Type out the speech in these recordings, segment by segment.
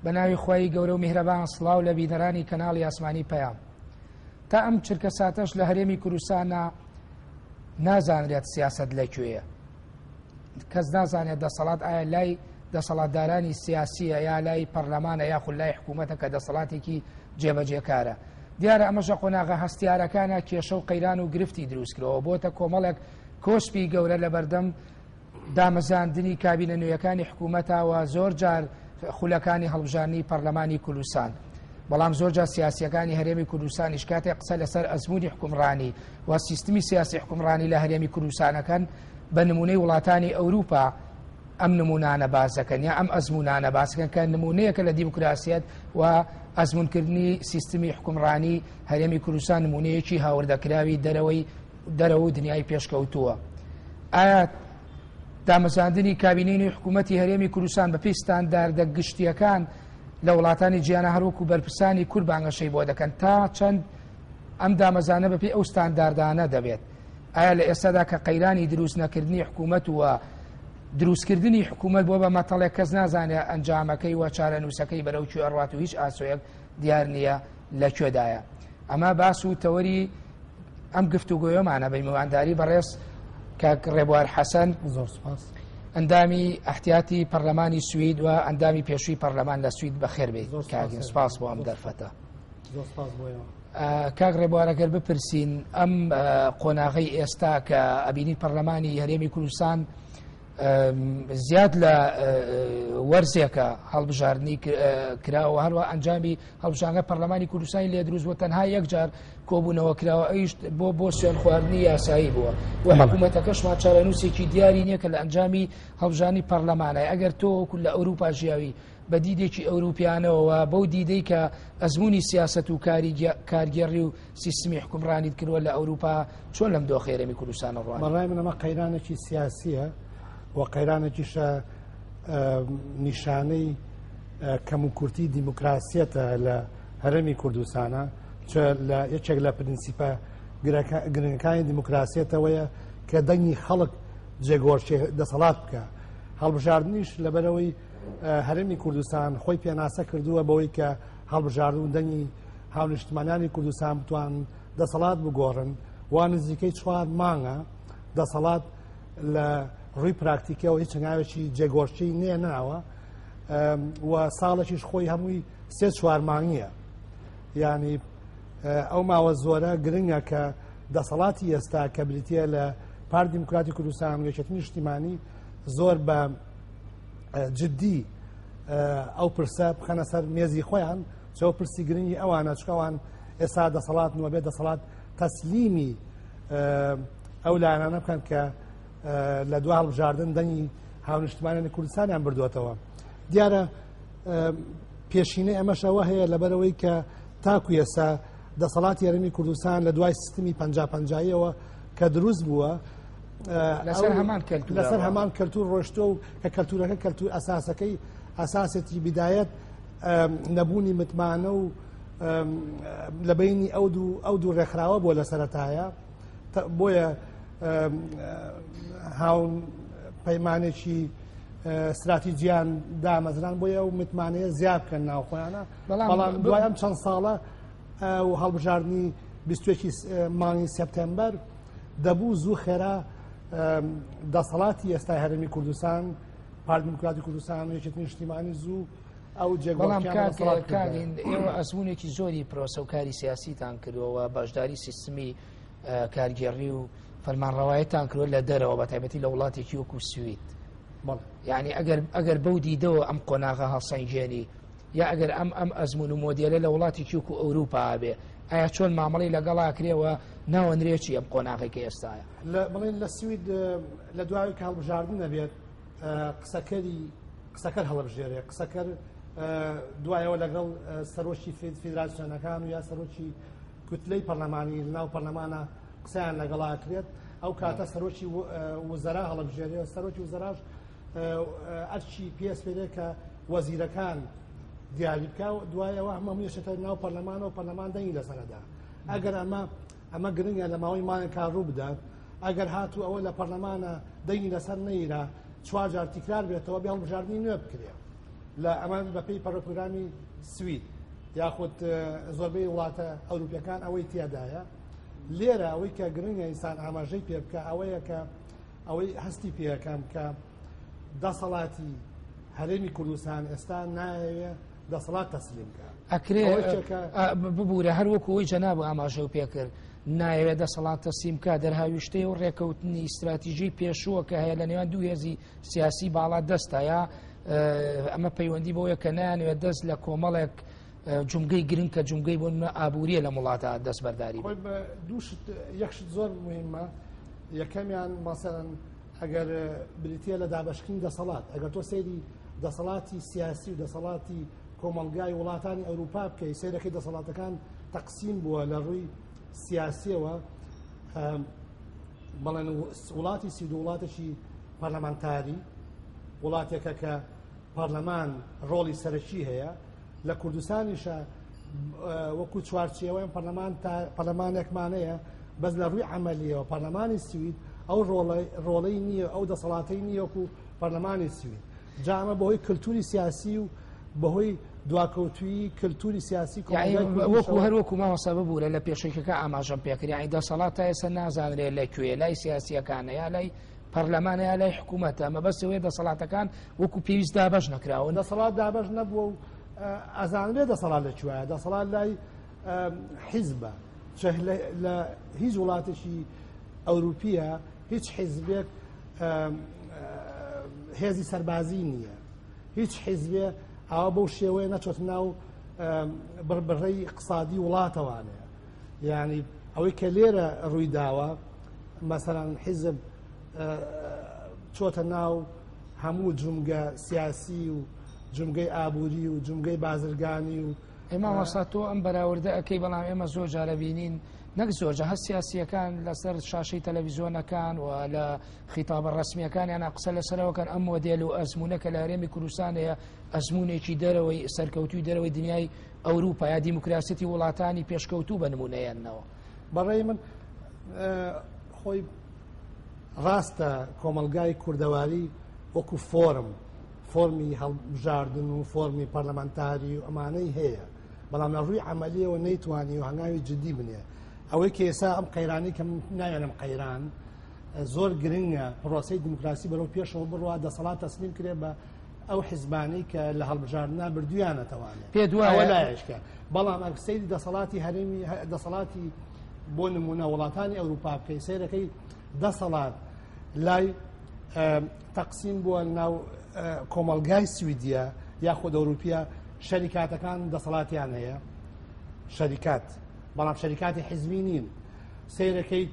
بەناوی خۆی گەورە و میهرەبان سڵاو لە بینەرانی کەناڵی ئاسمانی پەیام. تا ئەم چرکە ساتەش لە هەرێمی کوردستانە نازانرێت سیاسەت لەکوێیە. کەس نازانێت دەسەڵات ئایا لای دەسەڵاتدارانی سیاسیە یا لای پەرلەمانە یاخود لای حکوومەتە کە دەسەڵاتێکی جێبەجێکارە. دیارە ئەمەشە قۆناغە هەستیارەکانە کێشە و قەیران و گرفتی دروستکرەوە بۆتە کۆمەڵێک کۆسپی گەورە لە بەردەم دامەزاندنی کابینە نوێیەکانی حکوومەتەوە زۆر جار خولەکانی هەڵبژارنی پەرلەمانی کوردستان. بەڵام زۆر جار سیاسیەکانی هەرێمی کوردستانیش کاتێک قسە لەسەر ئەزموونی حکومڕانی و سیستمی سیاسی حکومڕانی لە هەرێمی کوردستانەکەن بە نمونەی وڵاتانی ئەوروپا ئەم نمونانە باسەکەن یا ئەم ئەزمونانە باسەکەن کە نمونەیەکە لە دیموکراسیەت و ئەزمونکردنی سیستمی حکومڕانی هەرێمی کوردستان نمونەیەکی هاوردەکراوی دەرەوە و دنیای پێشکەوتووە. ئایا دامەزاندنی کابینەی حکوومەتی هەرێمی کوردستان بە پێی ستانداردە گشتیەکان لە وڵاتانی جیانە هەروەکو بەرپرسانی کورد بانگەشەی بۆ دەکەن تا چەند ئەم دامەزانە بە پێی ئەو ستانداردانە دەبێت؟ ئایا لە ئێستادا کە قەیرانی دروست نەکردنی حکوومەت و دروستکردنی حکوومەت بۆ بە مەتەڵێک کەس نازانێت ئەنجامەکەی و چارەنووسەکەی بەرەوکی ئەڕات و هیچ ئاسۆیەک دیار نییە لەکوێدایە. ئەمە باس و تەوەری ئەم گفتوگۆیەمانە بە میوانداری بەڕێز کاک ڕێبوار حەسەن، ئەندامی ئەحتیاتی پەرلەمانی سوید و ئەندامی پێشووی پەرلەمان لە سوید بەخێر بێت. کاگین سپاس بۆ ئەم دەرفەتە. کاک ڕێبوارەگەر بپرسین ئەم قۆناغەی ئێستا کە ئەبینی پەرلەمانی هەرێمی کوردستان زیاد لە وەرزێکە هەڵبژاردننی کراوە هەروە ئەنجامی هەڵبژانگە پەرلەمانی کوردستانی لێ دروست بۆ تەنها یەکجار کۆبوونەوە کراوە ئەیش بۆ سوێن خواردنی یاسایی بووە و حکوومەتەکەشمان چارەنووسێکی دیاری نییە کە لە ئەنجامی هەڵبژانی پەرلەمانای ئەگەر تۆ لە ئەوروپا ژیاوی بە دیدێکی ئەوروپیانەوە بەو دیدەی کە ئەزمموی سیاست و کارگێڕی و سیستمی حکومڕانیت کردووە لە ئەوروپا چۆن لەم دۆ خێرەمی کوردستانە ڕوان؟ بەڕای من ئەمە قەیرانێکی سیاسیە و قەیرانێکیشە نیشانەی کەموکورتی دیموکراسیەتە لە هەرێمی کوردستانە لە یەکێک لە پرینسیپە گرنگەکانی دیموکراسیەتەوەیە کە دەنگی خەڵک جێگۆڕچێ دەسەڵات بکە. هەڵبژاردنیش لەبەرەوەی هەرێمی کوردستان خۆی پێناسە کردووە بەوەی کە هەڵبژاردن دەنگی هاونیشتمانیانی کوردستان بتوان دەسەڵات بگۆڕن و نزیکەی 4 مانگە دەسەڵات لە ڕووی پراکتیکەوە هیچ ناوێکی جێگۆڕچی نییە ناوە و ساڵێکیش خۆی هەمووی 3-4 مانگیە. یعنی ئەو ماوە زۆرە گرنگە کە دەسەڵاتی ئێستا کە بریتە لە پارتی دیموکراتی کوردستان و یەکێتی نیشتیمانی زۆر بە جددی ئەو پرسە بخەنە سەر مێزی خۆیان چۆ پرسی گرنگی ئەوانە چکەوان ئێستا دەسەڵات نوە بێت دەسەڵات تەسلیمی ئەو لایەنانە بکەن کە لە دو هەڵبژاردن دەنگی هاونیشتمانیانی کوردستانیان بردوێتەوە. دیارە پێشینەی ئەمەشەوە هەیە لەبەرەوەی کە تاکو ئێستا دەسەڵاتی هەرێمی کوردستان لە دوای سیستمی 50-50ەوە کە دروست بووە لەسەر هەمان کەلتور ڕۆشتۆ و کە کەلتورەکە کەلتور ئەساسەکەی ئەساسێتی بدایەت نەبوونی متمانە و لە بینی ئەو دوو ڕێکخراوە بۆ لە سەرەتایە بۆیە هاون پەیمانێکی استراتیجیان دامەزران بۆیە و متمانەیە زیاد بکەن ناوخۆیانە. بەڵام دوای ئەم چەند ساڵە و هەڵبژاردننی 21 مانگی سپتێمبەر دەبوو زوو خێرا دەسەڵاتی ئێستای هەرێمی کوردستان پارتی دیموکراتی کوردستان و یەکێتی نیشتیمانی زوو ئەو جێگۆڕکیان ئێوە ئەزمونێکی زۆری پرۆسە و کاری سیاسیتان کردووە باشداری سیستمی کارگێڕی و فەرمانڕەوایەتان کردووە لە دەرەوە بە تایبەتی لە وڵاتێکی وەکو سوید. یعنی ئەگەر بەو دیدەوە ئەم قۆناغە هەڵسەنگێنی یا ئەگەر ئەم ئەزمون و مۆدیێلە لە وڵاتێکی وەکو ئەوروپا بێ ئایا چۆن مامەڵی لەگەڵا کرێەوە ناوەندرێکی ئەم قۆناغی کە ئێستاە؟ بڵێن لە سوید لە دوای کە هەڵبژاردن نەبێت قسەکەر هەڵبژێرێ قسەکەر دوایەوە لەگەڵ سەرۆکی فیدراسیۆنەکان و یا سەرۆکی کوتلەی پەرلەمانی ناو پەرلەمانە قسەیان لەگەڵا کرێت. ئەو کاتە سەرۆکی وزەرا هەڵبژێرێ سەرۆکی وزەراش ئەرچی پێسپێرێ کە وەزیرەکان دیاری بکە و دوایەوە هەموو یەشێتە ناو پەرلەمانە و پەرلەمان دەنگی لەسەرەدا. ئەگەر ئەمە گرنگە لە ماوەی مانێکا ڕوو بدات ئەگەر هاتوو ئەوە لە پەرلەمانە دەنگی لەسەر نەیرا 4 جار تیکرار بێتەوە بێ هەڵبژاردننی نوێ بکرێ لە ئەمان بەپێی پەرۆپۆگرامی سوید یاخود زۆربەی وڵاتە ئەوروپیەکان ئەوەی تیادایە لێرە ئەوەی کە گرنگە ئینسان ئاماژەی پێ بکە ئەوەیە کە ئەوەی هەستی پێەکەم کە دەسەڵاتی هەرێمی کوردستان ئێستا نایەوێت دەسەڵات تەسلیم بکە ئەکرێ ببوورە هەروەکوەوەی جەناب ئاماژە و پێکرد نایەوێت دەسەڵات تەسلیم بکە دەرهاویشتەی و ڕێکەوتنی ئیستراتیژی پێشووە کە هەیە لە نێوان دوو هێزی سیاسی باڵا دەستە یا ئەمە پەیوەندی بۆیە کە نایانوێت دەست لە کۆمەڵێک جومگەی گرنگ کە جومگەی بۆ ئابووریە لە وڵاتە دەست بەرداری یەکشت زۆر مهمە یەکەمیان مەسەڵەن ئەگەر بریتە لە دابەشکردنی دەسەڵات ئەگەر تۆ سەیری دەسەڵاتی سیاسی و دەسەڵاتی کۆمەلگای وڵاتانی ئەوروپا بکەی سەیرەکەی دەسەڵاتەکان تەقسیم بووە لە ڕووی سیاسیەوە بەڵێن وڵاتی سید و وڵاتێکی پەرلەمانتاری وڵاتێکە کە پەرلەمان ڕۆڵی سەرەکی هەیە لە کوردستانیشە وەکو چوارچێوەیان پەرلەمانێکمانەیە بەس لە ڕووی عملیەوە پەرلەمانی سوید ئەو ڕۆڵەی نییە ئەو دەسەڵاتەی نییە وەکو پەرلەمانی سوید جامە بەهۆی کللتوری سیاسی و بەهۆی دواکەوتوی کللتوری سیاسی وەکو هەروەکو ماوەسا ببوورە لە پێشێکەکە ئاماژەم پێکردی ئەی دەسەڵات تا ئێستا نازانرێت لەکوێ لای سیاسیەکانە یا لای پەرلەمانە یا لای حکوومەتە ئەمە بەسەوەی دەسەڵاتەکان وەکو پێویست دابەش نەکراون دەسەڵات دابەش نەبووە و ئەزانرێت دەسەڵات لەکوێیە دەسەڵات لای حیزبە لە هیچ وڵاتێکی ئەوروپیە هیچ حیزبێک هێزی سەربازی نییە هیچ حیزبێ ئەوە بەو شێوەیە نەچۆت ناو بڕبڕەی اقتصادی وڵاتەوانەیە یعنی ئەوەی کە لێرە ڕووی داوە مەسەڵەن حیزب چۆتە ناو هەموو جومگە سیاسی و جومگەی ئابووری و جومگەی بازرگانی و ئێمە وەسا تۆ ئەم بەراوردە ئەەکەی بەڵام ئێمە زۆر جارە بینین نەک زۆرجە هەست سیاسیەکان لەسەر شاشەی تەلەڤیزۆنەکان و لە خیتابە ڕسمیەکانیان قسە لەسەرەوەکەن ئەم مۆدێل و ئەزمونونەکە لە هەرێمی کوردستان هەیە ئەزمونێکی دەرەوەی سەرکەوتوی دەرەوەی دنیای ئەوروپا یا دیموکراسیەتی وڵاتانی پێشکەوتوو بە نمونەیەنەوە بەڕێی من خۆی ڕاستە کۆمەلگای کوردەواری وەکو فۆرمی هەڵبژاردن و فۆرمی پەرلەمانتاری و ئەمانەی هەیە بەڵام لە ڕووی عملیەوە نەیتوانی و هەنگاوی جدی بنێ ئەوەی کە ئێستا ئەم قەیرانی کە نایەنم قەیران زۆر گرنگە پرۆسەی دیموکراسی بەرەو پێشەوە بڕوا دەسەڵات تەسلیم کرێ بە ئەو حیزبانەی کە لە هەڵبژاردنە بردویانەتەوانێت پێ دوایە لایشکە بەڵام ئەگەر سەیری دەسەڵاتی هەرێمی دەسەڵاتی بۆ نمونە وڵاتانی ئەوروپا بکەی سەیرەکەی دەسەڵات لای تەقسیم بووە ناو کۆمەلگای سویدیە یاخود ئەوروپیا شەریکاتەکان دەسەڵاتیان هەیە شەریکات بەڵام شەریکاتی حیزبی نین سەیرەکەی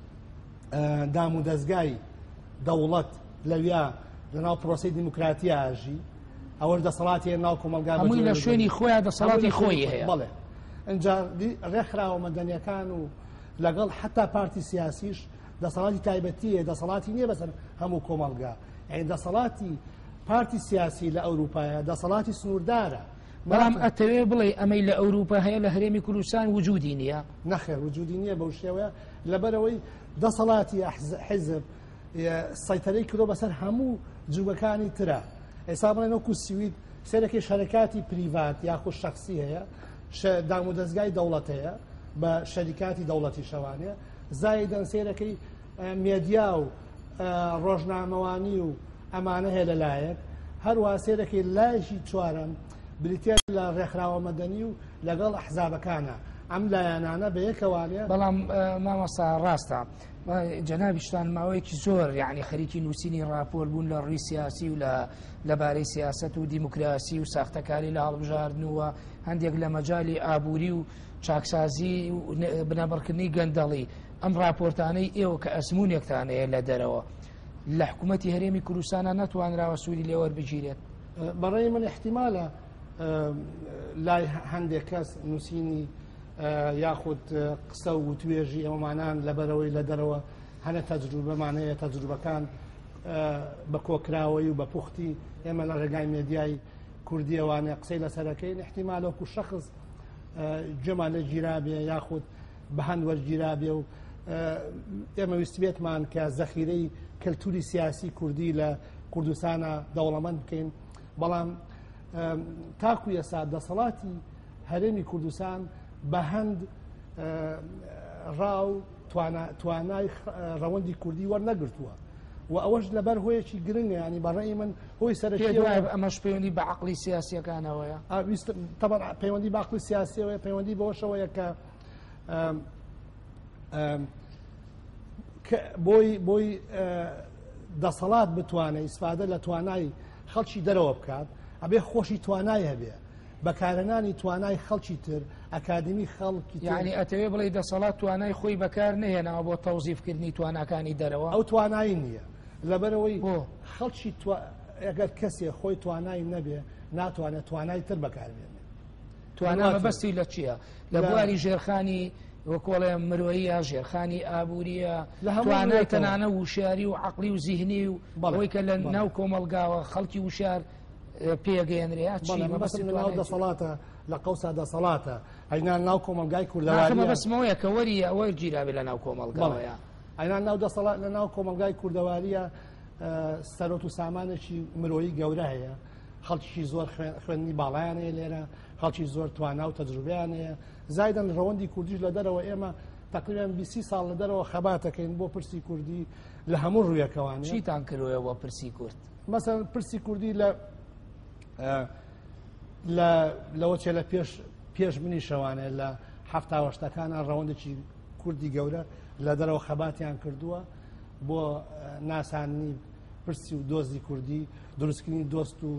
دام و دەستگای دەوڵەت لەویا لەناو پرۆسەی دیموکراتیە ئاژی ئەوەش دەسەڵاتی ناو کۆمەلگا هەمووی لە شوێنی خۆیان دەسەڵاتی خۆی هەیە بەڵێ ئەنجا ڕێکخراوە مەدەنیەکان و لەگەڵ حتا پارتی سیاسیش دەسەڵاتی تایبەتیە دەسەڵاتی نییە بەسەر هەموو کۆمەلگا یعنی دەسەڵاتی پارتی سیاسی لە ئەوروپایە دەسەڵاتی سنووردارە بەڵام ئەتەوێ بڵێ ئەمەی لە ئەوروپا هەیە لە هەرێمی کوردستان وجودی نییە نەخێر وجودی نییە بەو شێوەیە لەبەرەوەی دەسەڵاتی حیزب سەیتەرەی کردۆ بەسەر هەموو جوگەکانی ترە ئێستا بڵێن وەکو سوید سەرەکەی شەرکاتی پریڤات یاخود شەخسی هەیە دام و دەستگای دەوڵەت هەیە بە شەریکاتی دەوڵەتی شەوانەیە زایدەن سێرەکەی مێدیا و ڕۆژنامەوانی و ئەمانە هەیە لەلایەک هەروە سێرەکەی لایشی چوارەم بریتێ لە ڕێکخراوە مەدەنی و لەگەڵ ئەحزابەکانە ئەم لایەنانە بەیەکەوانێ بەڵام مامەسا ڕاستە جەنابیشتان ماوەیەکی زۆر یعنی خەریکی نووسینی راپۆر بوون لە ڕووی سیاسی و لەبارەی سیاست و دیموکراسی و ساختەکاری لە هەڵبژاردنەوە هەندێک لە مەجای ئابووری و چاکسازی و بنەبڕکردنی گەندەڵی ئەم راپۆرتانەی ئێوە کە ئەزمونێکتانەیە لە دەرەوە لە حکوومەتی هەرێمی کوردستانە نەتوانراوە سوودی لێوە بگیرێت بەڕێی من احتیمالە لای هەندێک کەس نووسینی یاخود قسە و توێژی ئەومانان لەبەرەوەی لە دەرەوە هەنە تەجروبەمانەیە تەجروبەکان بە کۆکراوەی و بە پوختی ئێمە لە ڕێگای مێدیای کوردیەوانە قسەی لەسەرەکەین احتیمالەکو شەخص جەما لە گیرابێ یاخود بە هەند وەرگیرابێ و ئێمە ویستبێتمان کە زەخیرەی کەلتوری سیاسی کوردی لە کوردستانە دەوڵەمەند بکەین بەڵام تاکو ئێستا دەسەڵاتی هەرێمی کوردستان بە هەند ڕاو توانای ڕەوەندی کوردی وەرنەگرتووە و ئەوەش لەبەر هۆیەکی گرنگە ینی بەڕێی من هۆی سەرەکیە ئەمەش پەیوەندی بە عەقڵی سیاسیەکانەوەیە طبعا پەیوەندی بە عەقڵی سیاسیەوەیە پەیوەندی بەوەشەوەیە کە بۆی دەسەڵات بتوانێت ئیسفادە لە توانای خەڵکی دەرەوە بکات ئەبێ خۆشی توانای هەبێ بەکارهێنانی توانای خەڵکی تر ئەکادمی خەڵکی یعنی ئەتەوێ بڵێ دەسەڵات توانای خۆی بەکار نهێنەوە بۆ تەوزیفکردنی تواناکانی دەرەوە ئەو توانایی نییە لەبەرەوەی خەڵکی ئەگەر کەسێ خۆی توانایی نەبێ ناتوانێت توانای تر بەکاربێنێت توانای مەبەستی لە چییە لە بواری ژێرخانی وەکۆڵێ مرۆیە ژێرخانی ئابوووریە توانای تەنانە وشاری و عەقلی و زیهنی و ئەوەی کە لە ناو کۆمەلگاوە خەڵکی وشار پێگەێنرێت چی مەبەستی ناو دەسەڵاتە لە قەوسا دەسەڵاتە هەینان ناو کۆمەلگای کوردەواری بەسمەوەیە کە وەریە ئەوەی گیرابێت لە ناو کۆمەلگاوەیە ئەینان ناو دەسەڵات لە ناو کۆمەلگای کوردەواریە سەرۆت و سامانێکی مرۆیی گەورە هەیە خەڵکی زۆر خوێندنی باڵایان هەیە لێرە خەڵکی زۆر توانا و تەجروبیان هەیە زایدەن ڕەوەندی کوردیش لە دەرەوە ئێمە تقریبان 20 ساڵ لە دەرەوە خەباتەکەین بۆ پرسی کوردی لە هەموو ڕوویەکەوانێ چیتان کردووە بۆ پرسی کورد مەسەڵەن پرسی کوردی لەوەچێ لە پێش منی شەوانێ لە هەفتاوەشتەکانە ڕەوەندێکی کوردی گەورە لە دەرەوە خەباتیان کردووە بۆ ناسانی پرسی و دۆزی کوردی دروستکردنی دۆست و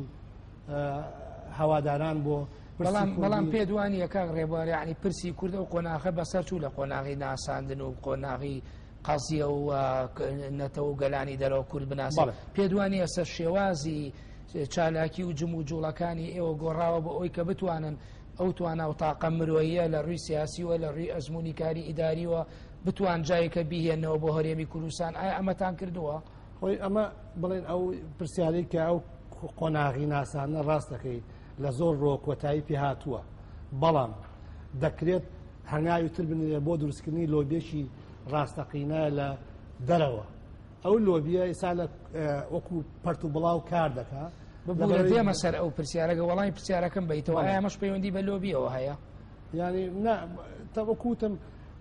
هەواداران بۆ بەڵام پێدوانیە کاک ڕێبوار یعنی پرسی کورد و قۆناغە بەسەر چوو لە قۆناغی ناساندن و قۆناغی قەزیە و نەتەوە و گەلانی دەرەوە کورد بناسن پێدوانیە سەر شێوازی چالاکی و جم و جوڵەکانی ئێوە گۆڕاوە بە ئەوی کە بتوانن ئەو توانە و تاقە مرۆیە لە ڕووی سیاسیوە لە ڕووی ئەزمموی کاری ئیداریوە بتوان جایەکە بیهێنەوە بۆ هەرێمی کوردستان ئایا ئەمەتان کردووە؟ خۆی ئەمە بڵێن ئەو پرسیارەی کە ئەو قۆناغی ناسانە ڕاستەکەی لە زۆر ڕۆ کۆتایی پێ هاتووە بەڵام دەکرێت هەنگاوی تر بنێ بۆ دروستکردنی لۆبێکی ڕاستەقینە لە دەرەوە ئەو لۆبیە ئێستا لە وەکو پەرت و بڵاو کار دەکات ببوورە دێمە سەر ئەو پرسیارەکە وەڵامی پرسیارەکەم بیتەوە ئایا ئەمەش پەیوەندی بە لۆبیەوە هەیە ینی تەوەکوتم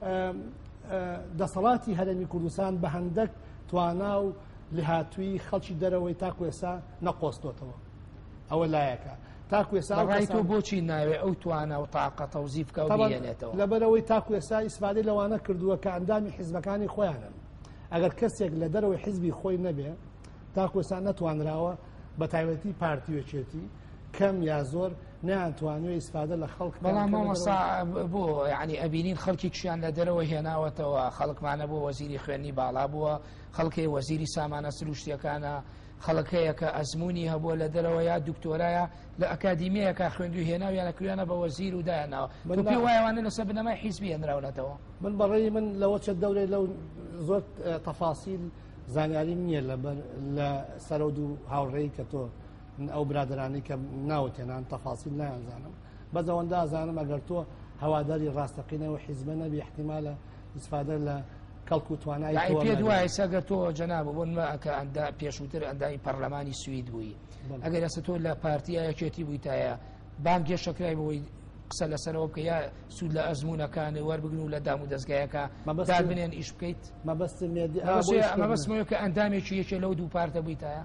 دەسەڵاتی هەرێمی کوردستان بە هەندێک توانا و لەهاتووی خەڵکی دەرەوەی تاکو ئێستا نەقۆستۆتەوە ئەوە لایەکە تاکو ئێستا ڕایتۆ بۆچی ناوێ ئەو توانە و تاقە تەوزیفکە و بێنێتەوە لەبەرەوەی تاکو ئێستا ئیسفادەی لەوانە کردووە کە ئەندامی حیزبەکانی خۆیانن ئەگەر کەسێک لە دەرەوەی حیزبی خۆی نەبێ تاکو ئێستا نەتوانراوە بە تایبەتی پارتیوەچێتی کەم یا زۆر نیانتوانوێ ئیسفادە لە خەڵک بەڵام مامەسا بۆ یعنی ئەبینین خەڵکی کشیان لە دەرەوە هێناوەتەوە خەڵکمانە بۆ وەزیری خوێنی باڵا بووە خەڵکی وەزیری سامانە سروشتیەکانە خەڵکەیە کە ئەزمموی هەبووە لە دەرەوە یا دکتۆرایە لە ئەکادیمیەکە خوێندوی هێناویان لەکوێنە بە وەزیر و دایانەوە پێ وایەوانە لەسەر بنەمای حیزبی هێنراونەتەوە من بەڕێی من لەوە چەند دەورێ لەو زۆر تەفاسیل زانیاری نییە لە سەرۆد و هاوڕێی کە تۆ ئەو برادرانی کە ناوتێنان تەفاسیل نایانزانم بەزەوەندا ئازانم ئەگەر تۆ هەواداری ڕاستەقینەوە حیزبە نەبی احتیمالە ئیسفادە لە کەڵک و توانای پێ دوایە سەگەر تۆ جەناب بۆنمە ئەکە ئەندا پێشووتر ئەندامی پەرلەمانی سوید بووی ئەگەر ئەستا تۆ لە پارتیایەکێتی بوویتایە بام گێشەکرای بەوەی قسە لەسەرەوە بکە یا سوود لە ئەزمونونەکانی وەربگن و لە دام و دەستگایەکە دار بنێن ئیش بکەیت مەبەستمەوە کە ئەندامێکی یەکێ لەو دوو پارتە بوویتایە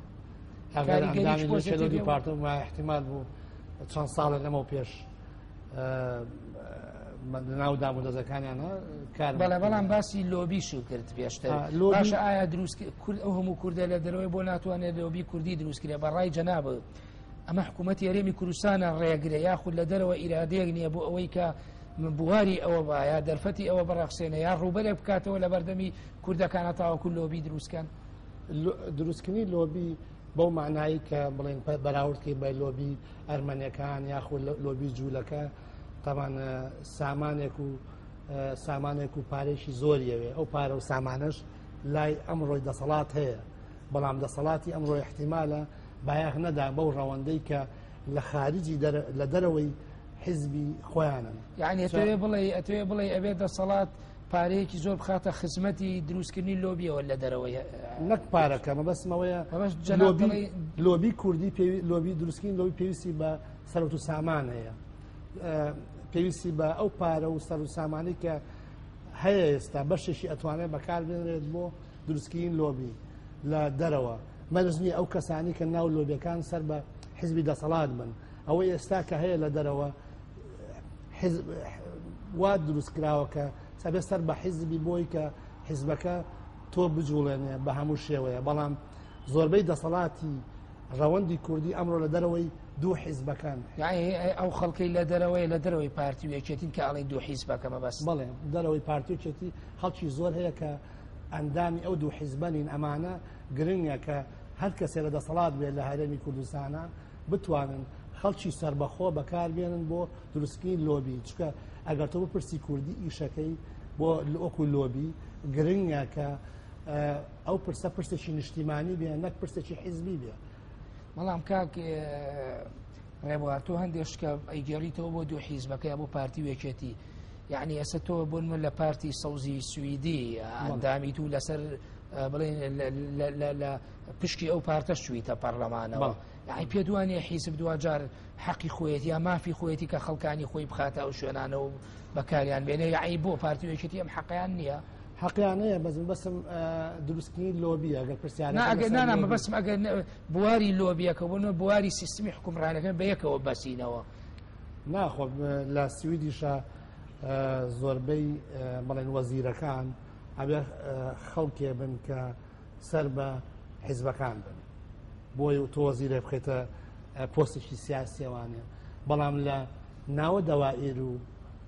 پارتە احتیمال بوو چەند ساڵە لەمە پێش ناو دام و دەستەکانیانە کار بەڵێ بەڵام باسی لۆبیشو کرد پێشتر باشە ئایا دروست ئەو هەموو کوردە لە دەرەوەی بۆ ناتوانێت لۆبی کوردی دروستکرێ بەڕای جەنابە ئەمە حکوومەتی هەرێمی کوردستانە ڕێگرێ یاخود لە دەرەوە ئیرادەیەک نییە بۆ ئەوەی کە بواری ئەوە بایە دەرفەتی ئەوە بەڕەخسێنە یا ڕوبەرێ بکاتەوە لە بەردەمی کوردەکانە تاوەکو لۆبی دروستکەن دروستکردنی لۆبی بەو معنایی کە بڵێن بەراوردکەی بە لۆبی ئەرمەنیەکان یاخود لۆبی جوولەکە تاوان سامانێک و پارێکی زۆریەوێ ئەو پارە و سامانش لای ئەمڕۆی دەسەڵات هەیە بەڵام دەسەڵاتی ئەمڕۆی احتیمالە بایەخ نەدا بەو ڕەوەندەی کە لە خارجی لە دەرەوەی حیزبی خۆیانن یعنی ئەتوێ بڵێ ئەبێت دەسەڵات پارەیەکی زۆر بخاتە خزمەتی دروستکردنی لۆبیەوە لە دەرەوەی نەک پارەکە مەبەستمەوەیە لۆبی کوردی لۆبی دروستکردنی لۆبی پێویستی بە سەرۆت و سامان هەیە پێویستی بە ئەو پارە و سەر و سامانی کە هەیە ئێستا بەشێکی ئەتوانێت بەکاربێنرێت بۆ دروستکردن لۆبی لە دەرەوە مەرزنی ئەو کەسانی کە ناو لۆبیەکان سەر بە حیزبی دەسەڵات بن ئەوەی ئێستا کە هەیە لە دەرەوە وا دروستکراوە کە سەبێت سەر بە حیزبی بۆی کە حیزبەکە تۆ بجوڵێنێ بە هەموو شێوەیە بەڵام زۆربەی دەسەڵاتی ڕەوەندی کوردی ئەمڕۆ لە دەرەوەی دوو حیزبەکان یعنی ئەو خەڵکەی لە دەرەوەی پارتی و یەکێتین کە ئەڵێن دوو حیزبەکەمە بەس بەڵێ دەرەوەی پارتی و یەکێتی خەڵکی زۆر هەیە کە ئەندامی ئەو دوو حیزبەنین ئەمانە گرنگە کە هەر کەسێ لە دەسەڵات بێت لە هەرێمی کوردستانە بتوانن خەڵکی سربەخۆ بەکاربێنن بۆ دروستکردنی لۆبی چکە ئەگەر تۆ بپرسی کوردی ئیشەکەی بۆ ئۆکو لۆبی گرنگە کە ئەو پرسە پرسێکی نیشتیمانی بێ نەک پرسێکی حیزبی بێ بەڵام کاک ڕێبوار تۆ هەندێک شکە ئەیگەڕیتەوە بۆ دوو حیزبەکە بۆ پارتی و یەکێتی یعنی ئێستا تۆ بۆن من لە پارتی سەوزی سویدی ئەندامی تو لەسەر بڵێن لە پشکی ئەو پارتە شویتە پەرلەمانەوە یعنی پێ دوانێ حیزب دوجار حەقی خۆیەتی یا مافی خۆیەتی کە خەڵکانی خۆی بخاتە ئەو شوێنانە و بەکاریان بێنێ یعنی بۆ پارتی و یەکێتی ئەم حەقیان نییە حەقیانەیە بەسم دروستکردنی لۆبی ئەگەر پرسیارە نامە بەسم ئەگەر بواری لۆبیەکە بوون بواری سیستمی حکومڕانەکە بە یەکەوە بەسینەوە ناخۆ لە سویدیشە زۆربەی بەڵێن وەزیرەکان ئەبێ خەڵکێ بن کە سەر بە حیزبەکان بن بۆی تۆ وەزیرە بخێتە پۆستێکی سیاسیەوانێ بەڵام لە ناوە دەوائیر و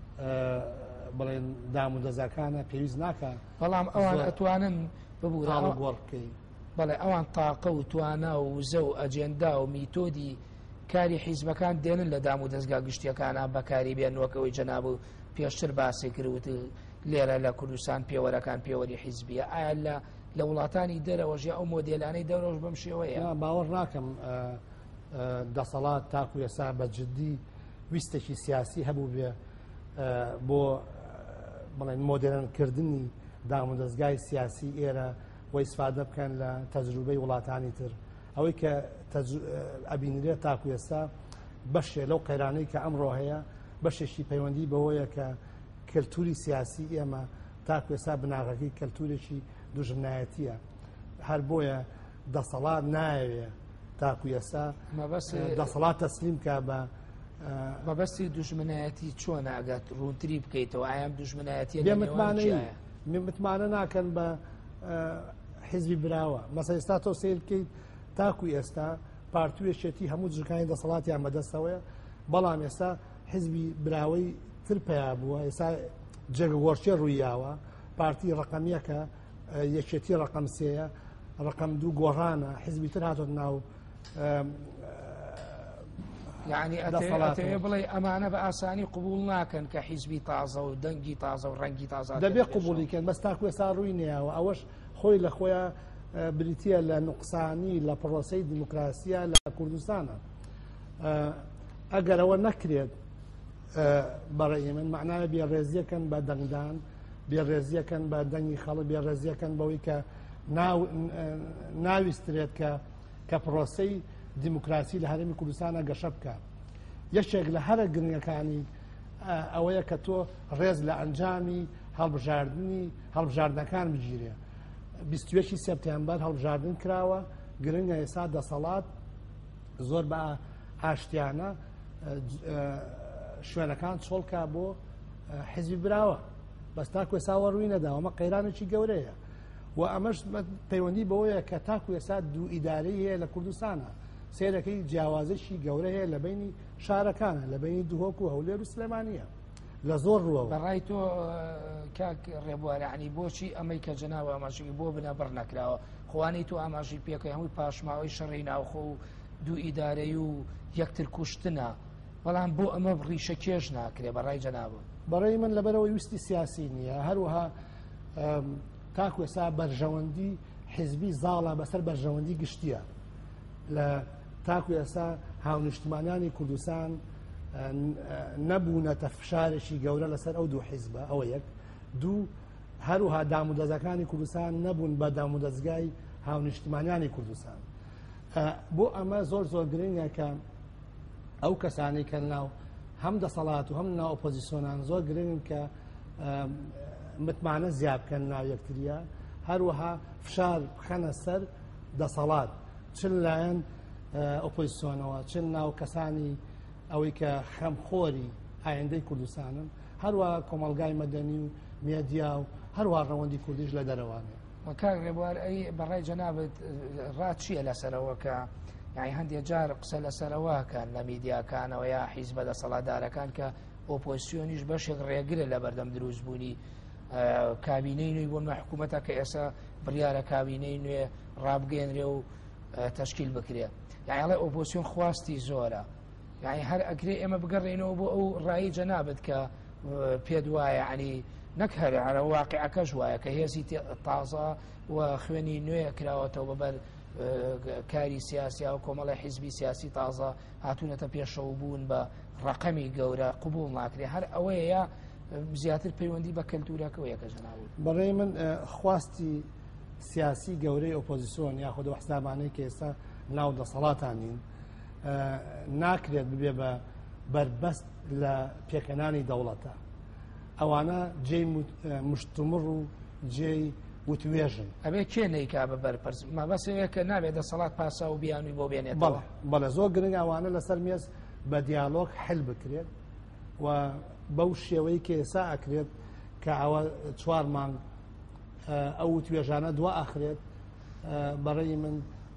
بڵێن دام و دەزاکانە پێویست ناکە بەڵام ئەوان ئەتوانن ببوورە گۆڕکەی بەڵێ ئەوان تاقە و توانە و وزە و ئەجێندا و میتۆدی کاری حیزبەکان دێنن لە دام و دەستگا گشتیەکانە بەکاری بێنەوەکەوەی جەناب و پێشتر باسی کردوت لێرە لە کوردستان پێوەرەکان پێوەری حیزبیە ئایا لە وڵاتانی دەرەوەژێ ئەو مۆدێلانەی دەرەوەش بەم شێوەیە باوەڕ ناکەم دەسەڵات تاکو ئێستا بە جددی ویستێکی سیاسی هەبوو بێ بۆ بڵێن مۆدێرنکردنی دام و دەستگای سیاسی ئێرە وە ئیسفادە بکەن لە تەجروبەی وڵاتانی تر ئەوەی کە ئەبینرێت تاکو ئێستا بەشێ لەو قەیرانەی کە ئەمڕۆ هەیە بەشێکی پەیوەندی بەوەیە کە کەلتوری سیاسی ئێمە تاکو ئێستا بناغەکەی کەلتورێکی دوژمنایەتیە هەر بۆیە دەسەڵات نایەوێ تاکو ئێستا دەسەڵات تەسلیم کە بە مەبەستی دوژمنایەتی چۆنە ئەگات ڕوونتری بکەیتەوە ئایم دوژمنایەتی متمانە ناکەن بە حیزبی براوە مەسە ئێستا تۆ سیر بکەیت تاکو ئێستا پارتوێشێتی هەموو جوکانی دەسەڵاتیان بەدەستەوەیە بەڵام ئێستا حیزبی براوەی تر پیا بووە ئێستا جێگەگۆڕچێ ڕوویاوە پارتی ڕقەمیەکە یەکێتی ڕقەم سێیە ڕقەم دوو گۆڕانە حیزبی تر هاتۆ ناو یعنی ئەتەوێ بڵێ ئەمانە بە ئاسانی قبول ناکەن کە حیزبی تازە و دەنگی تازە و ڕەنگی تازە دەبێ قبولیکەن بەس تاکو ئێستا ڕووی نێیاوە ئەوەش خۆی لە خۆیان بریتە لە نوقسانی لە پڕۆسەی دیموکراسیە لە کوردستانە ئەگەر ئەوە نەکرێت بەڕێی من معناە بێڕێزیەکەن بە دەنگدان بێڕێزیەکەن بە دەنگی خەڵک بێڕێزیەکەن بەوەی کە ناویسترێت کە پڕۆسەی دیموکراسی لە هەرێمی کوردستانە گەشە بکە یەکێک لە هەرە گرنگەکانی ئەوەیە کە تۆ ڕێز لە ئەنجامی هەڵبژاردنەکان بگیرێ 21 سپتامبەر هەڵبژاردن کراوە گرنگە ئێستا دەسەڵات زۆر بە ئاشتیانە شوێنەکان چۆڵکا بۆ حیزبی براوە بەس تاکو ئێساوە ڕووی نەداوە ئەمە قەیرانێکی گەورەیە و ئەمەش پەیوەندی بەوەیە کە تاکو ئێستا دوو ئیدارەی هەیە لە کوردستانە سیرەکەی جیاوازشی گەورە هەیە لە بینی شارەکانە لە بینی دوهۆک و هەولێر و سلێمانیە لە زۆر ڕووەوە بەڕای تۆ کاک ڕێبوارانی بۆچی ئەمەی کە جەناوە ئاماژەی بۆ بنەبڕ نەکراوە خۆوانەی تۆ ئاماژی پێکەی هەمووی پاشماوەی شەڕی ناوخۆ و دوو ئیدارەی و یەکتر کوشتنە بەڵام بۆ ئەمە ڕیشە کێش ناکرێ بەڕای جەنابە بەڕێی من لەبەرەوەی ویستی سیاسی نییە هەروەها تاکو ئێستا بەرژەوەندی حیزبی زاڵە بەسەر بەرژەوەندی گشتیە لە تاکو ئێستا هاونیشتمانیانی کوردستان نەبوونەتە فشارێکی گەورە لەسەر ئەو دوو حیزبە ئەوە یەک دوو هەروها دام و دەزەکانی کوردستان نەبوون بە دام و دەستگای هاونیشتمانیانی کوردستان بۆ ئەمە زۆر گرنگە کە ئەو کەسانی کە ناو هەم دەسەڵات و هەم ناو ئۆپۆزیسیۆنان زۆر گرنگن کە متمانە زیاد بکەن ناو یەکتریە، هەروەها فشار بخەنە سەر دەسەڵات چن لایەن ئۆپۆزیسیۆنەوە چن ناو کەسانی ئەوەی کە خەمخۆری ئایندەی کوردستانن، هەروە کۆمەلگای مەدەنی و مێدیا و هەروە ڕەوەندی کوردیش لە دەرەوانێ. وەکار ڕێبوار ئەی بەڕای جەنابەت ڕاچیە لەسەرەوە کە یعنی هەندێک جار قسە لەسەرەوەکان لە میدیاکانەوە یا حیزبە دەسەڵاتدارەکان کە ئۆپۆزیسیۆنیش بەشێک ڕێگرە لە بەردەم دروستبوونی کابینەی نوێی بۆ حکوومەتە کە ئێستا بڕیارە کابینەی نوێ ڕابگەێنرێ و تەشکیل بکرێ. یعنی ئەڵێ ئۆپۆزیسیۆن خواستی زۆرە، یعنی هەر ئەگرێ ئێمە بگەڕێنەوە بۆ ئەو ڕایی جەنابەت کە پێت وایە عنی نەک هەرە واقعەکەش وایە کە هێزی تازە و خوێنی نوێ کراوەتەوە بەبەر کاری سیاسی و کۆمەڵی حیزبی سیاسی تازە هاتوونەتە پێشەوە بوون بە ڕقەمی گەورە قبول ناکرێ. هەر ئەوەیە یا زیاتر پەیوەندی بە کەلتورەکەەوەیە کە جەناوت بەڕێی من خواستی سیاسی گەورەی ئۆپۆزیسیۆن یاخود حسابانەی کە ئێستا ناو دەسەڵاتانین ناکرێت ببێ بە بربەست لە پێکەنانی دەوڵەتە. ئەوانە جێی مشتمڕ و جێی وتوێژن ئەبێ کێ نەیکا بە بەرپەرز مەبەسەوەیە کە نابێت دەسەڵات پاسا و بیانووی بۆ بێنێتەوە. بەڵێ زۆر گرنگ ئەوانە لەسەر مێز بە دیالۆگ حل بکرێت و بەو شێوەی کە ئێستا ئەکرێت کە ئەوە 4 مانگ ئەو توێژانە دوا ئاخرێت. بەڕێی من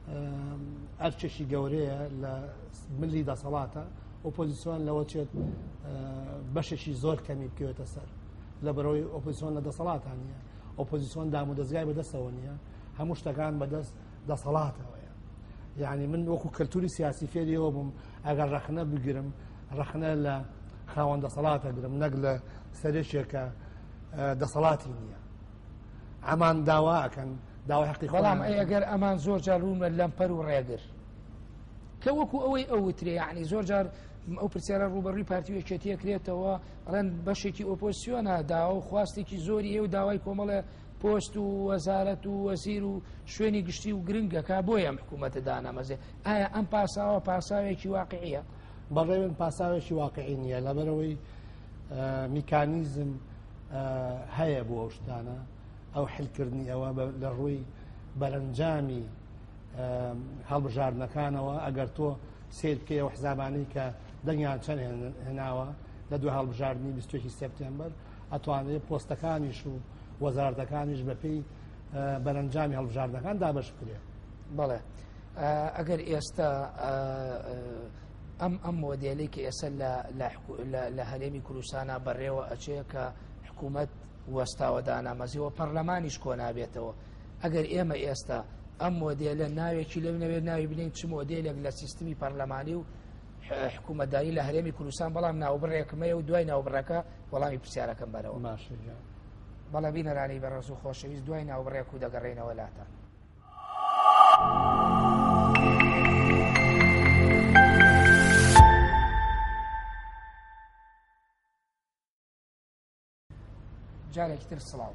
ئەرچێکی گەورەیە لە ملی دەسەڵاتە ئۆپۆزیسیۆن لەوە چێت بەشێکی زۆر کەمی بکەوێتە سەر لە بەرەوەی ئۆپۆزیسیۆن لە دەسەڵاتان نیە. ئۆپۆزیسیۆن دام و دەستگای بەدەستەوە نییە، هەموو شتەکان بەدەست دەسەڵاتەوەیە. یعنی من وەکو کەلتوری سیاسی فێریەوە بووم ئەگەر ڕەخنە بگرم ڕەخنە لە خاوەن دەسەڵاتە گرم نەک لە سەرێکێکە دەسەڵاتی نییە. ئەمان داواکەن داوای حەقی بەڵام ئەگەر ئەمان زۆر جار ڕوونە لەمپەر و ڕێگر کە وەکو ئەوەی ئەوترێ یعنی زۆر جار ئەو پرسیارە ڕوبەڕووی پارتی یەکێتیە کرێتەوە ڕەن بەشێکی ئۆپۆزیسیۆنە داوا و خواستێکی زۆری ئێو داوای کۆمەڵە پۆست و وەزارەت و وەزیر و شوێنی گشتی و گرنگەکە بۆیە ئەم حکوومەتە دانەمەزێ. ئایا ئەم پاساوە پاساوێکی واقعیە؟ بەڕێ من پاساوێکی واقعی نییە لەبەرەوەی میکانیزم هەیە بۆ ئەو شتانە ئەو حلکردنی ئەوە لە ڕووی بەرەنجامی هەڵبژاردنەکانەوە ئەگەر تۆ سیر بکەی ئەو حزابانەی کە دەنگیان چەند هێناوە لە دوای هەڵبژاردننی 20 سپتێمبەر ئەتوانێت پۆستەکانیش و وەزارەتەکانیش بەپێی بەرەنجامی هەڵبژاردنەکان دابەش بکرێت. بەڵێ ئەگەر ئێستا ئەم مۆدێلی کە ئێستا لە هەرێمی کوردستانە بەڕێوە ئەچێ کە حکوومەت وەستاوە دانامەزیەوە پەرلەمانیش کۆ نابێتەوە. ئەگەر ئێمە ئێستا ئەم مۆدێلە ناوێکی لەو نەوێت ناوی بنین چ مۆدێلێک لە سیستمی پەرلەمانی و حکوومەتداری لە هەرێمی کوردستان بەڵام ناوبڕێکمەیە و دوای ناوبڕەکە وەڵامی پرسیارەکەم بەرەوە بەڵام بینەرانی بەڕێز و خۆشەویست دوای ناوبڕێک و دەگەڕێنەوە لاتە. جارێکی تر سڵاو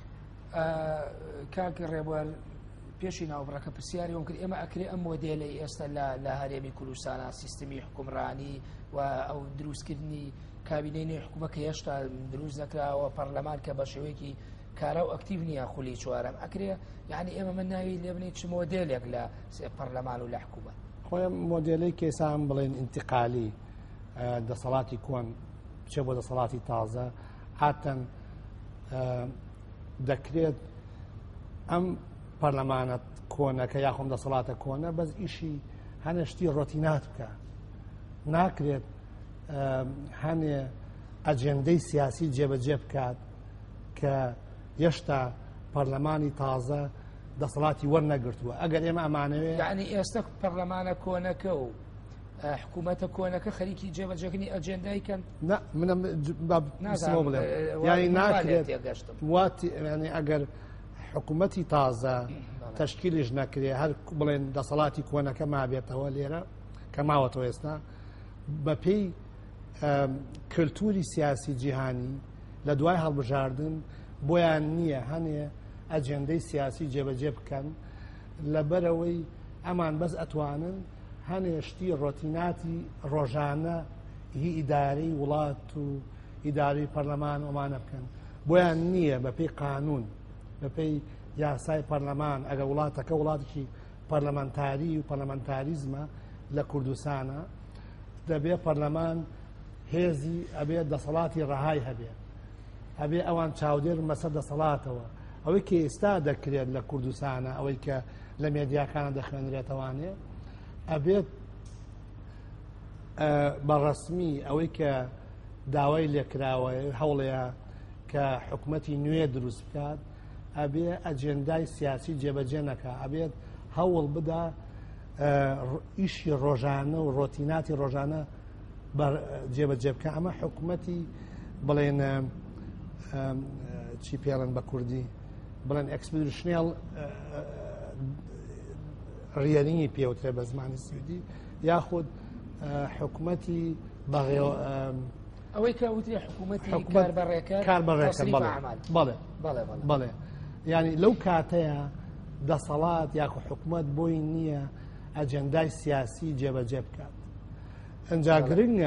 کاکی ڕێبوار پێشی ناوبڕەکە پرسیاری وم کرد ئێمە ئەکرێ ئەم مۆدێلەی ئێستا لە هەرێمی کوردستانە سیستمی حکومڕانی و ئەو دروستکردنی کابینەی نوێی حکوومەت کە هێشتا دروست نەکراوە پەرلەمان کە بە شێوەیەکی کارا و ئەکتیڤ نییە خولی چوارەم ئەکرێ یعنی ئێمە من ناوی لێ بنێت چ مۆدێلێک لە پەرلەمان و لە حکوومەت خۆیان مۆدێلەی کێسان بڵێن ئینتقالی دەسەڵاتی کۆن بچێ بۆ دەسەڵاتی تازە هاتەن دەکرێت ئەم پەرلەمانەت کۆنەکە یاخۆم دەسەڵاتە کۆنە بەس ئیشی هەنشتی ڕۆتینات بکە ناکرێت هەنێ ئەجێندەی سیاسی جێبەجێ بکات کە هێشتا پەرلەمانی تازە دەسەڵاتی وەرنەگرتووە. ئەگەر ئێمە ئەمانەوێ یعنی ئێستا پەرلەمانە کۆنەکە و حکوومەتە کۆنەکە خەریکی جێبەجێکردنی ئەجێندایکەن منم بڵێ یعنی ناکرێت ینی ئەگەر حکوومەتی تازە تەشکیلیش نەکرێ هەر بڵێن دەسەڵاتی کۆنەکە مابێتەوە لێرە کە ماوەتەوە ئێستا بەپێی کللتوری سیاسی جیهانی لە دوای هەڵبژاردن بۆیان نییە هەنێ ئەجێندەی سیاسی جێبەجێ بکەن لەبەرەوەی ئەمان بەس ئەتوانن هەنێشتی ڕۆتیناتی ڕۆژانە هی ئیدارەی وڵات و ئیداری پەرلەمان ئەمانە بکەن بۆیان نییە بەپێی قانون بەپێی یاسای پەرلەمان ئەگەر وڵاتەکە وڵاتێکی پەرلەمانتاری و پەرلەمانتاریزمە لە کوردستانە دەبێ پەرلەمان هێزی ئەبێت دەسەڵاتی ڕەهای هەبێ ئەبێ ئەوان چاودێر مەسەر دەسەڵاتەوە ئەوەی کە ئێستا دەکرێت لە کوردستانە ئەوەی کە لە مێدیاکانە دەخوێنرێتەوانێ ئەبێت بەڕەسمی ئەوەی کە داوای لێکراوە هەوڵەیە کە حکومەتی نوێ دروست بکات ئەبێ ئەجێندای سیاسی جێبەجێ نەکە ئەبێت هەوڵ بدا ئیشی ڕۆژانە و ڕۆتیناتی ڕۆژانە جێبەجێ بکە ئەمە حکومەتی بڵێن چی پێڵن بە کوردی بڵێن ئەکسپیدیشنێڵ ڕیەرینی پێوترێ بە زمانی سویدی یاخود حکومەتی ئەوەی کە وتری حکومەتی کاربەڕێکە بەڵێ ینی لەو کاتەیە دەسەڵات یاخو حکومت بۆی نییە ئەجەندای سیاسی جێبەجێ بکات ئەنجا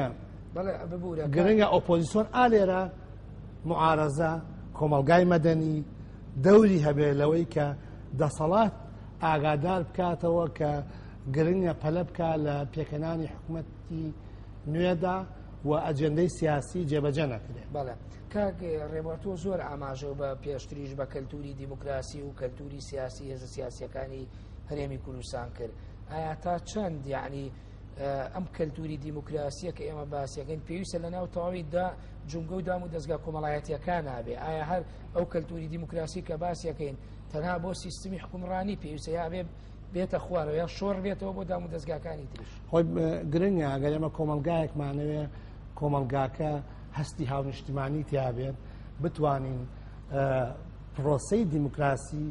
گرنگە ئۆپۆزیسیۆن ئالێرە معارەزە کۆمەلگای مەدەنی دەوری هەبێ لەوەی کە دەسەڵات ئاگادار بکاتەوە کە گرنگە پەلە بکات لە پێکەنانی حکومەتی نوێدا و ئەجەندەی سیاسی جێبەجێ نەکرێت. بەڵێ کاک ڕێبەرتۆ زۆر ئاماژە بە پێشتریش بە کەلتوری دیموکراسی و کەلتوری سیاسی هێزە سیاسیەکانی هەرێمی کوردستان کرد. ئایا تا چەند یعنی ئەم کەلتوری دیموکراسیە کە ئێمە باسیەکەین پێویستە لە ناو تەواوی جونگە و دام و دەستگا کۆمەڵایەتیەکان نابێ؟ ئایا هەر ئەو کەلتوری دیموکراسی کە باسیەکەین تەنها بۆ سیستمی حکومڕانی پێویستە یا بێتە خوارەوە یا شۆڕ بێتەوە بۆ دام و دەستگاکانی تریش؟ خۆی گرنگە ئەگەر ئێمە کۆمەلگایەکمانەوێ کۆمەلگاکە هەستی هاونیشتیمانی تیابێت بتوانین پرۆسەی دیموکراسی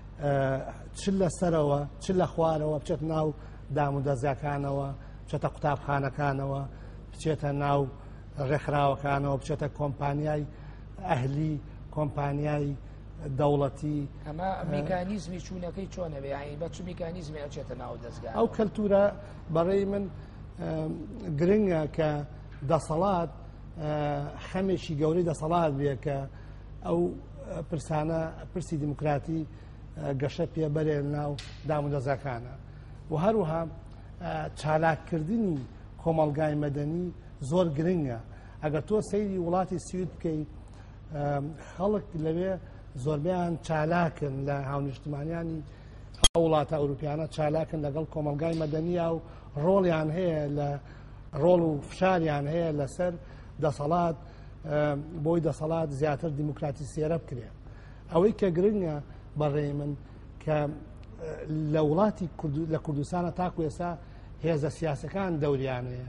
چ لە سەرەوە چ لە خوارەوە بچێت ناو دام و دەستگاکانەوە بچێتە قوتابخانەکانەوە بچێتە ناو ڕێکخراوەکانەوە بچێتە کۆمپانیای ئەهلی کۆمپانیای دەوڵەتی. ئەمە میکانیزمی چوونەکەی چۆنەبێ بە چ میکانیزمی ئەچێتە ناو دەستگا؟ ئەو کەلتورە بەڕێی من گرنگە کە دەسەڵات خەمێکی گەورەی دەسەڵات بێ کە ئەو پرسانە پرسی دیموکراتی گەشە پێبەرێ ناو دام و دەستگاکانە و هەروەها چالاککردنی کۆمەلگای مەدەنی زۆر گرنگە. ئەگەر تۆ سەیری وڵاتی سوید بکەیت خەڵک لەوێ زۆربیان چالاکن لە هاونیشتمانیانی ئەو وڵاتە ئەوروپیانە چالاکن لەگەڵ کۆمەلگای مەدەنیە و ڕۆڵیان هەیە لە ڕۆڵ و فشاریان هەیە لەسەر دەسەڵات بۆی دەسەڵات زیاتر دیموکراتی سێرە بکرێت. ئەوەی کە گرنگە بەڕێی من کە لە وڵاتی لە کوردستانە تاکو ئێستا هێزە سیاسەکان دەوریانەیە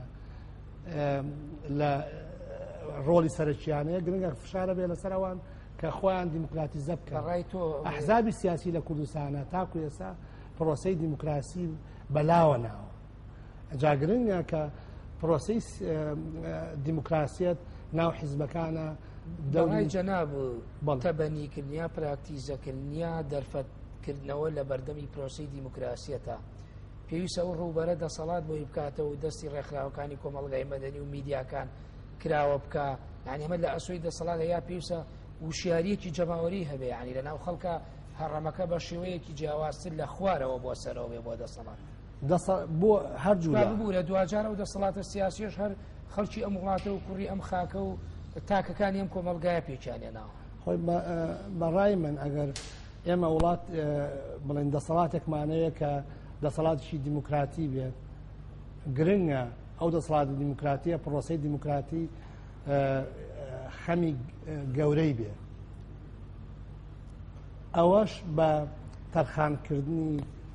لە ڕۆڵی سەرچیانەیە گرنگە فشارە بێ لەسەرەوان کە خۆیان دیموکراتیزە بکەن. ئەحزابی سیاسی لە کوردستانە تاکو ئێستا پرۆسەی دیموکراسی بەلاوە ناوە. جا گرنگە کە پرۆسەی دیموکراسیەت ناو حیزبەکانە دەوری جەناب تەبەنیکردنیا پراکتیزەکردنیا دەرفەتکردنەوە لە بەردەمی پرۆسەی دیموکراسیەتە پێویستە ئەو ڕووبەرە دەسەڵات بۆی بکاتەوە و دەستی ڕێکخراوەکانی کۆمەڵگای مەدەنی و میدیاکان کراوە بکە. یعنی ئەمە لە ئەسۆی دەسەڵات یا پێویستە وشیارەیەکی جەماوەری هەبێ یعنی لە ناو خەڵکە هەڕەمەکە بە شێوەیەکی جیاوازتر لە خوارەوە بۆ سەرەوە بێ بۆ دەسەڵات بۆ هەرجوو بوو لە دوجارە و دەسەڵاتە سیاسیش هەر خەڵکی ئەم وڵاتە و کوڕی ئەم خاکە و تاکەکانی ئەم کۆمەلگایە پێچانێناوە. خۆی بەڕای من ئەگەر ئێمە وڵات بڵێن دەسەڵاتێکمانەیە کە دەسەڵاتیشی دیموکراتی بێت گرنگە ئەو دەسەڵاتی دیموکراتیە پرۆسەی دیموکراتی خەمی گەورەی بێ. ئەوەش بە تەرخانکردنی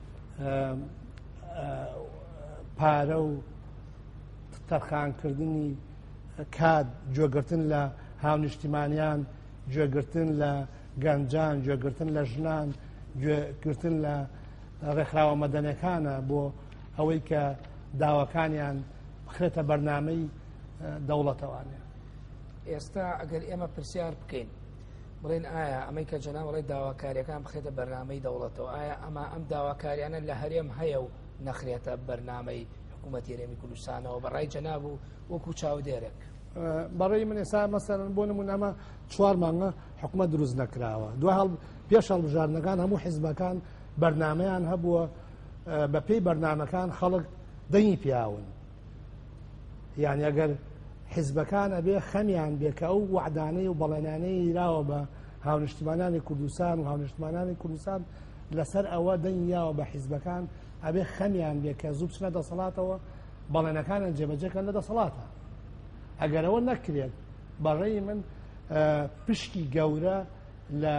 پارە و تەرخانکردنی کات گوێگرتن لە هاونیشتیمانیان گوێگرتن لە گەنجان گوێگرتن لە ژنان گوێگرتن لە ڕێکخراوە مەدەنیەکانە بۆ ئەوەی کە داواکانیان بخرێتە بەرنامەی دەوڵەتەوانێ. ئێستا ئەگەر ئێمە پرسیار بکەین بڵێن ئایا ئەمەی کە جەنابەڵی داواکاریەکان بخرێتە بەرنامەی دەوڵەتەوە ئایا ئەم داواکاریانە لە هەرێم هەیە و نەخرێتە بەرنامەی حکوومەتی هەرێمی کوردستانەوە بەڕای جەناب و وەکو چاودێرێک بەڕێی من ئێستا مەسەرەن بۆ نمونە ئەمە 4 مانگە حکوومەت دروست نەکراوە دوای پێش هەڵبژاردنەکان هەموو حیزبەکان بەرنامەیان هەبووە بە پێی بەرنامەکان خەڵک دەنگی پیاون یعنی ئەگەر حیزبەکان ئەبێ خەمیان بێ کە ئەو وعدانەی و بەڵێنانەی راوە بە هاونیشتمانانی کوردستان و هاونیشتمانانی کوردستان لەسەر ئەوە دەنگیاوە بە حیزبەکان ئەبێ خەمیان بێ کە زوو بچنە دەسەڵاتەوە بەڵێنەکانیان جێبەجێکەن لە دەسەڵاتە ئەگەر ئەوە نەکرێت بەڕێی من پشتی گەورە لە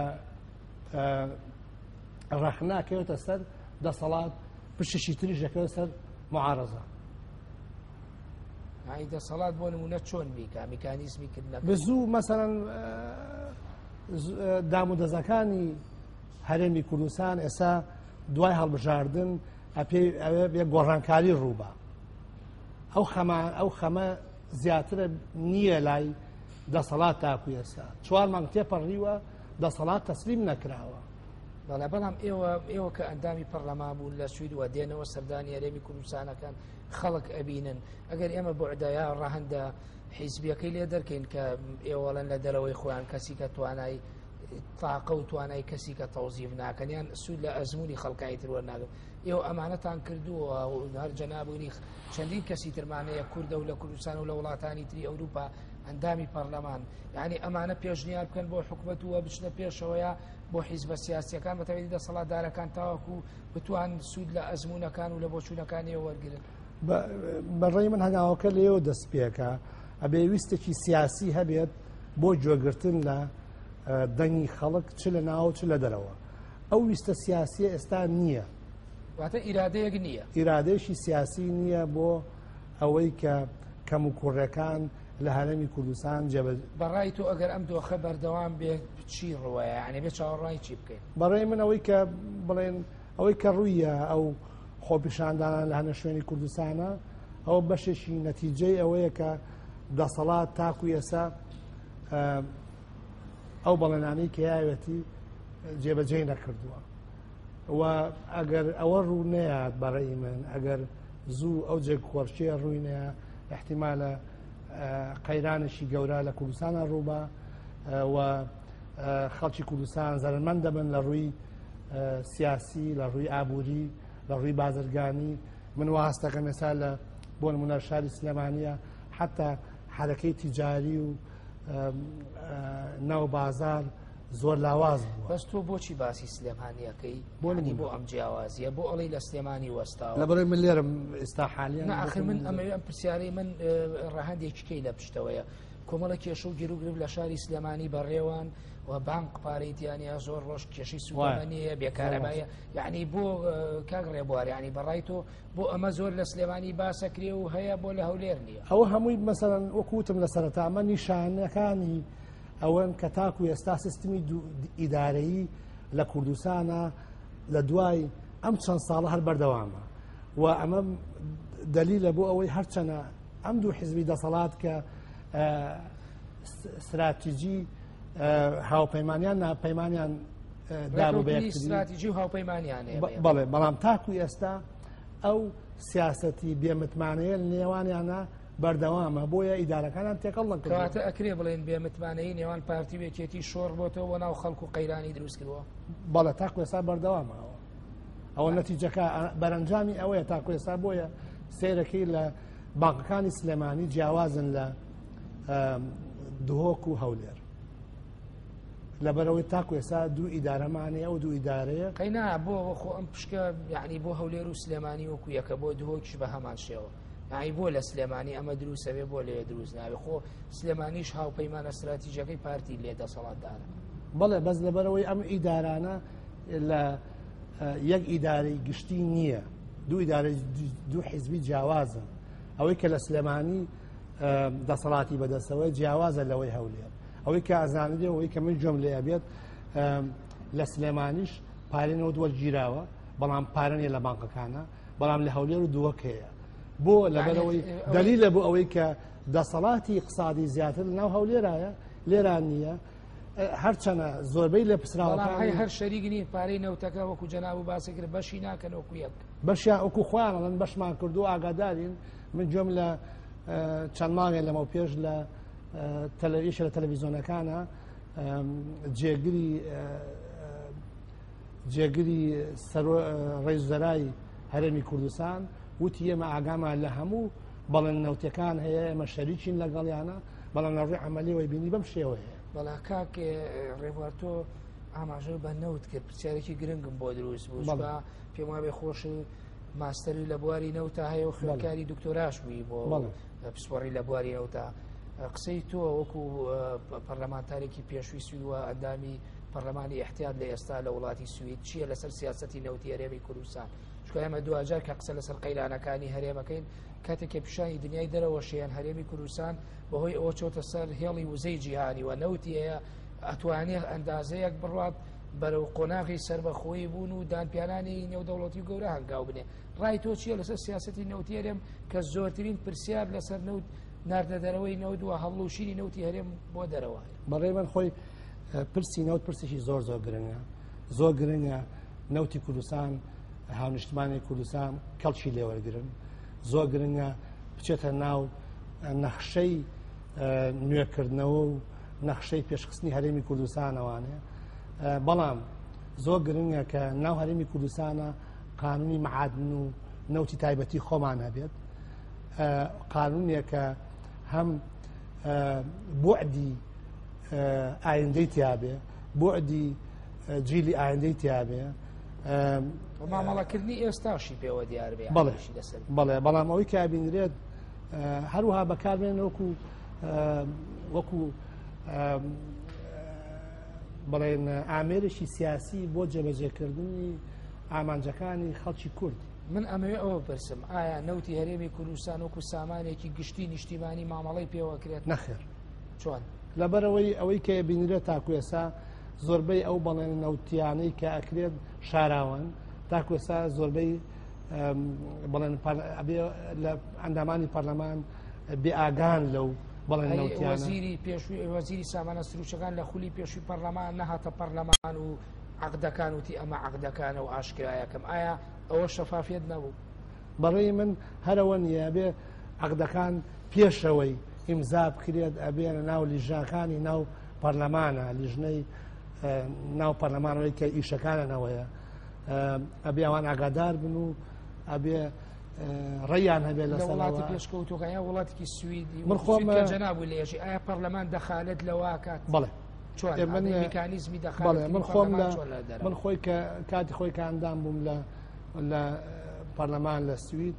ڕەخناکەوێتە سەر دەسەڵات پشتشی تریش دەکەوێت سەر معارەزە دەسەڵات بۆ نمونە چۆن بیکە میکانیزمی کردن بزوو مەسەرەن دامودەزەکانی هەرێمی کوردستان ئێستا دوای هەڵبژاردن ئەوێ بێ گۆڕانکاری ڕووبە ئەو خەمە زیاترە نییە لای دەسەڵات تاکو ئێستا 4 مانگ تێپەڕیوە دەسەڵات تەسلیم نەکراوە بەڵێ بەڵام ئێوە کە ئەندامی پەرلەمان بوون لە سوید دێنەوە سەردانی هەرێمی کوردستانەکان خەڵک ئەبینن ئەگەر ئێمە بۆ عدایا ڕاهەندە حیزبیەکەی لێ دەرکەین کە ئێوەڵەن لە دەرەوەی خۆیان کەسی کە توانای تاقە و توانای کەسی کە تەوزیف ناکەنیان سوود لە ئەزمموی خەڵکایی تر وەرناگرن ئێوە ئەمانەتان کردووە هەر جەنابوونی چەندین کەسی ترمانەیە کوردە و لە کوردستان و لە وڵاتانی تری ئەوروپا ئەندامی پەرلەمان یعنی ئەمانە پێشنیار بکەن بۆ حکوومەت وە بچنە پێشەوەیە بۆ حیزبە سیاسیەکان بەتەوێتی دەسەڵاتدارەکان تاوەکو بتوان سوود لە ئەزمموونەکان و لە بۆچوونەکانی وەرگرن بەڕێی من هەنگاوەکە لێەوە دەست پێکە ئەبێ ویستێکی سیاسی هەبێت بۆ گوێگرتن لە دەنگی خەڵک چ لە ناو چ لە دەرەوە ئەو ویستە سیاسی ئێستا نییە واتە ئیرادەیەک نییە ئیرادێشی سیاسی نییە بۆ ئەوەی کە کەم و کوڕەکان لە هەرێمی کوردستان بەڕای تۆ ئەگەر ئەم دۆخە بەردەوام بێت چی ڕوایە یعنی بێ چاوەڕای چی بکەین بەڕێی من ئەوەی کە بڵێن ئەوەی کە ڕوویە ئەو خۆپیشاندانان لە هەنە شوێنی کوردستانە ئەو بەشێکی نەتیجەی ئەوەیە کە دەسەڵات تاکو ئێسا ئەو بەڵێنانەی کە یاوێتی جێبەجێ نەکردووە و ئەگەر ئەوە ڕوو نەیات بەڕێی من ئەگەر زوو ئەو جێک خۆرشیە ڕووی نەیە احتیمالە قەیرانشی گەورە لە کوردستانە ڕووبە و خەڵکی کوردستان زەرمەند دەبن لە ڕووی سیاسی لە ڕووی ئابووری لە ڕووی بازرگانی من واستەکەم ێستا لە بۆ نمونە شاری سلێمانیە حتا حرەکەی تیجاری و ناو بازار زۆر لاواز بووە بەس تۆ بۆچی باسی سلێمانیەکەی بۆ ئەم جیاوازیە بۆ ئەڵی لە سلێمانی وەستاوە لە بەڕێ من لێرم ئێستا حالیان ناخر من ئەم پرسیارەی من ڕاهەندێکیکەی لە پشتەوەیە کۆمەڵە کێشە و گیرروگرب لە شاری سلێمانی بەڕێوان و بانک پارەیتیانە زۆر ڕۆژ کێشی سوودەمەنیە بێکارەبایە یعنی بۆ کاک ڕێبوار ینی بەڕای تۆ بۆ ئەمە زۆر لە سلێمانی باسەکرێ و هەیە بۆ لە هەولێر نییە ئەوە هەمووی مەسەرەن وەکوتم لە سەرەتامە نیشانەکانی ئەوەن کە تاکو ئێستا سیستمی ئیدارەیی لە کوردستانە لە دوای ئەم چەند ساڵە هەر بەردەوامە و ئەمە دلیلە بۆ ئەوەی هەرچەنە ئەم دوو حیزبی دەسەڵات کە استراتیژی هاوپەیمانیان ناپەیمانیان دابوو بە استراتیژی و هاوپەیمانیان بەڵێ بەڵام تاکو ئێستا ئەو سیاسەتی بێمتمانەیە نێوانیانە بەردەوامە بۆیە ئیدارەکانان تێکەڵ نەکەواتە ئەکرێ بڵێن بێمتمانەی نێوان پارتی وێکێتی شۆڕ بۆتەوە ناو خەڵک و قەیرانی دروست کردووە بەڵێ تاکو ئێستا بەردەوامەوە ئەوە نەتیجەکە بەرەنجامی ئەوەیە تاکو ئێستا بۆیە سیرەکەی لە بانکەکانی سلێمانی جیاوازن لە دهۆک و هەولێر لەبەرەوەی تاکو ئێستا دوو ئیدارەمانەیە ئەو دوو ئیدارەیە قەینا بۆ خۆ ئەم پشکە یعنی بۆ هەولێر و سلێمانی وەکو یەکە بۆ دهۆکیش بە هەمان شێوە یعنی بۆ لە سلێمانی ئەمە دروستە بێ بۆ لێ دروست ناوێ خۆ سلێمانیش هاوپەیمانە استراتیژیەکەی پارتی لێ دەسەڵاتدارە بەڵێ بەس لەبەرەوەی ئەم ئیدارانە لە یەک ئیدارەی گشتی نییە دوو ئیدارەی دوو حیزبی جیاوازن ئەوەی کە لە سلێمانی دەسەڵاتی بەدەستەوەی جیاوازە لەوەی هەولێر ئەوەی کە ئازانێ ئەوەی کە من جۆم لێ ئەبێت لە سلێمانیش پارێنەوە دووەرگیراوە بەڵام پارەنیە لە بانکەکانە بەڵام لە هەولێر و دووەک هەیە بۆ لەبەرەوەی دلیلە بۆ ئەوەی کە دەسەڵاتی اقتصادی زیاتر لەناو هەولێرایە لێران نییە هەرچەنە زۆربەی لە پسراوەکانی هەر شەریک نین پارەی نەوتەکە وەکو جەناب و باسێکرد بەشی ناکەن وەکو یەک بەشیان وەکو خۆیانڵەن بەشمان کردو ئاگادارین من گوێم لە چەند ماوێن لەمە پێش لە تەلەڤیزیۆن لە تەلەڤیزیۆنەکانە جێگری ڕێزەرای هەرێمی کوردستان وتی ئێمە ئاگامان لە هەموو بەڵێن نەوتەکان هەیە ئێمە شەریکین لەگەڵیانە بەڵام لە ڕێی عەمەلیەوەی بینی بەم شێوەیە. بەڵا کاک ڕێبوار تۆ ئاماژە بە نەوت کرد پرسیارێکی گرنگم بۆ دروست بوو بە پێم وابێ خۆش ماستەری لە بواری نەوتە هەیە و خوێندکاری دکتۆراش بووی بۆ پسپۆڕی لە بواری نەوتە قسەی تۆ وەکو پەرلەمانتارێکی پێشووی سوید و ئەندامی پەرلەمانی احتیاط لە ئێستا لە وڵاتی سوید چییە لەسەر سیاسەتی نەوتی هەرێمی کوردستان؟ چکە ئێمە دوجار کە قسە لەسەر قەیرانەکانی هەرێمەکەین کاتێکی پیشانی دنیای دەرەوە شێن هەرێمی کوردستان بەهۆی ئەوە چۆتە سەر هێڵی وزەی جیهانی و نەوتی هەیە ئەتوانێت ئەندازەیەک بڕات بەرەو قۆناغی سربەخۆیی بوون و دانپیانانی نێودەوڵەتی و گەورە هەنگاو بنێ. ڕای تۆ چییە لەسەر سیاسەتی نەوتی هەرێم کە زۆرترین پرسیار لەسەر نەوت ناردە دەرەوەی نەوت و هەڵوشینی نەوتی هەرێم بۆ دەرەوە؟ بەڕێ من خۆی پرسی نەوت پرسێکی زۆر گرنگە زۆر گرنگە نەوتی کوردستان هاونیشتمانی کوردستان کەڵکی لێوەرگرن زۆر گرنگە بچێتە ناو نەخشەی نوێکردنەوە و نەخشەی پێشخستنی هەرێمی کوردستانەوانێ بەڵام زۆر گرنگە کە ناو هەرێمی کوردستانە قانونی معادن و نەوتی تایبەتی خۆمان هەبێت قانونێکە هەم بوعدی ئایندەی تیابێ بوعدی جیلی ئایندەی تیابێ مامەڵەکردنی ئێستاشی پێوە دیار بێ بەڵێ بەڵام ئەوەی کە بینرێت هەروها بەکاربێن وەکو بڵێن ئامێرێکی سیاسی بۆ جێبەجێکردنی ئامانجەکانی خەڵکی کورد. من ئەمەوێ ئەوە پرسم ئایا نەوتی هەرێمی کوردستان وەکو سامانێکی گشتی نیشتیمانی مامەڵەی پێوەکرێت؟ نەخێر. چۆن؟ لەبەرەوەی ئەوەی کە بینرێت تاکو ئێستا زۆربەی ئەو بەڵێن نەوتیانەی کە ئەکرێت شاراون تاکو ئێستا زۆربەی بەڵێن لە ئەندامانی پەرلەمان بێئاگان لەو بەڵێن نەوتیانە. وەزیری سامانە سروشەکان لە خولی پێشووی پەرلەمان نەهاتە پەرلەمان و عەقدەکان وتی ئەمە عەقدەکانە و ئاشکرایەکەم ئایا ئەوە شەفافیت نەبوو؟ بەڕێی من هەرەوە نییە بێ عەقدەکان پێشەوەی ئیمزا بکرێت ئەبێنە ناو لیژنەکانی ناو پەرلەمانە لیژنەی ناو پەرلەمانەوەی کە ئیشەکانەوەیە ئەبێ ئەوان ئاگادار بن و ئەبێ ڕێیان هەبێت لە وڵاتی پێشکەوتوەکەیان وڵاتێکی سویدی من خۆم جەنابوو لێژی ئایا پەرلەمان دەخالێت لەواکات؟ بەڵێ میکانیزمی دەخالێت من خۆی کە کاتی خۆی کە ئەندام بووم لە پەرلەمان لە سوید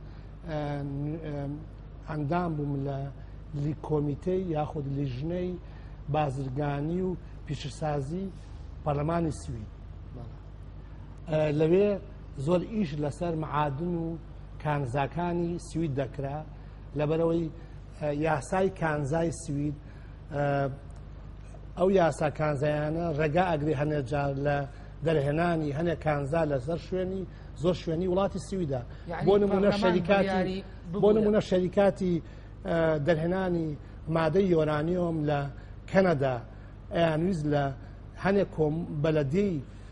ئەندام بووم لە کۆمیتەی یاخود لیژنەی بازرگانی و پیشەسازی پەرلەمانی سوید لەوێ زۆر ئیش لەسەر معادن و کانزاکانی سوید دەکرا لەبەرەوەی یاسای کانزای سوید ئەو یاسا کانزایانە ڕێگا ئەگری هەنێک جار لە دەرهێنانی هەنێک کانزا لەسەر شوێنی زۆر شوێنی وڵاتی سویدا بۆ نمونە شەریکاتی دەرهێنانی مادەی یۆرانیۆم لە کەنەدا ئەیانویست لە هەنێک بەلەدەی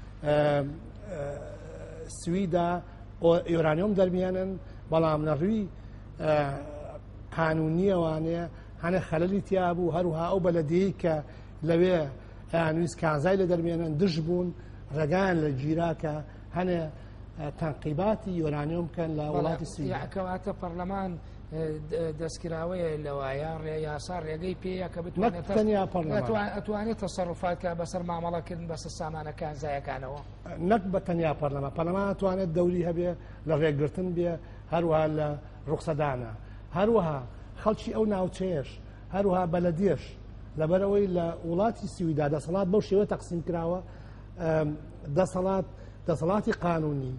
سویدا یۆرانیۆم دەرمیێنن بەڵام لەڕووی قانونیەوانەیە هەنێ خەلەلی تیا بوو هەروها ئەو بەلەدەیە کە لەوێ ئەیانویست کانزای لە دەرمێنن دژ بوون ڕێگایان لە گیراکە هەنێ تەنقیباتی یۆرانیۆم بکەن لە وڵاتی سوید. کەواتە پەرلەمان دەستکراوەیە لەوایە یاسا ڕێگەی پێەیە کە ئەتوانێت تەسەڕوفاتکە بەسەر مامەڵەکردن بەسەر سامانە کانزایەکانەوە نەک بە تەنیا پەرلەمان ئەتوانێت دەوری هەبێ لە ڕێگرتن بێ هەروها لە ڕوخسەدانە هەروەها خەڵکی ئەو ناوچەیەش هەروها بەلەدێش لەبەرەوەی لە وڵاتی سویدا دەسەڵات بەو شێوە تەقسیم کراوە دەسەڵاتی قانونی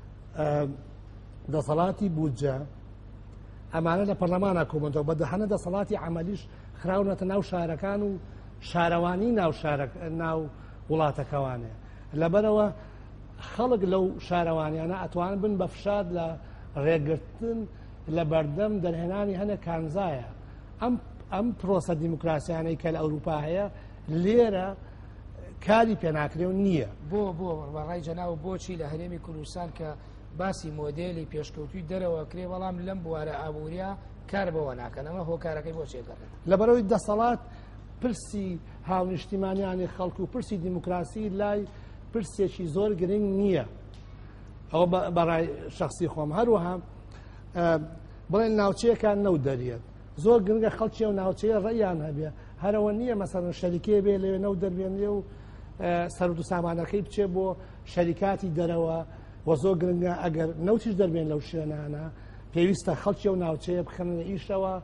دەسەڵاتی بودجە ئەمانە لە پەرلەمانە کۆمنتەوە بەدەهەنە دەسەڵاتی عەمەلیش خراونەتە ناو شارەکان و شارەوانی ناو وڵاتەکەوانێ لەبەرەوە خەڵک لەو شارەوانیانە ئەتوانن بن بە فشاد لە ڕێگرتن لە بەردەم دەرهێنانی هەنێک کانزایە ئەم پرۆسە دیموکراسیانەی کە لە ئەوروپا هەیە لێرە کاری پێناکرێ و نییە. بۆ بەڕای جەناو بۆچی لە هەرێمی کوردستان کە باسی مۆدێلی پێشکەوتوی دەرەوەکرێ بەڵام لەم بوارە ئابووریا کار بەوە ناکەن ئەمە هۆکارەکەی بۆ چێکەکەن لەبەرەوەی دەسەڵات پرسی هاونیشتیمانیانی خەڵکو و پرسی دیموکراسی لای پرسێکی زۆر گرنگ نییە. ئەوە بەڕای شخصی خۆم هەروەها بڵێن ناوچەیەکان نەو دەریێت زۆر گرنگە خەڵکی و ناوچەیە ڕێیان هەبێ هەرەوە نییە مەسەڵەن شەریکێ بێ لەوێ نەو دەربێنێ و سەرود و سامانەکەی بچێ بۆ شەریکاتی دەرەوە و زۆر گرنگە ئەگەر نەوتیش دەربێن لەو شوێنانە پێویستە خەڵکی و ناوچەیە بخەنە ئیشەوە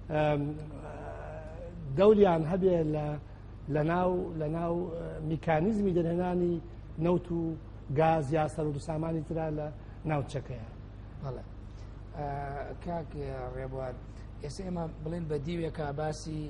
دەوریان هەبێ لە ناو میکانیزمی دەرهێنانی نەوت و گاز یا سەرود و سامانی ترا لە ناوچەکەیە. بەڵێ کاک ڕێبوار ئێستا ئێمە بڵێن بە دیوێکە باسی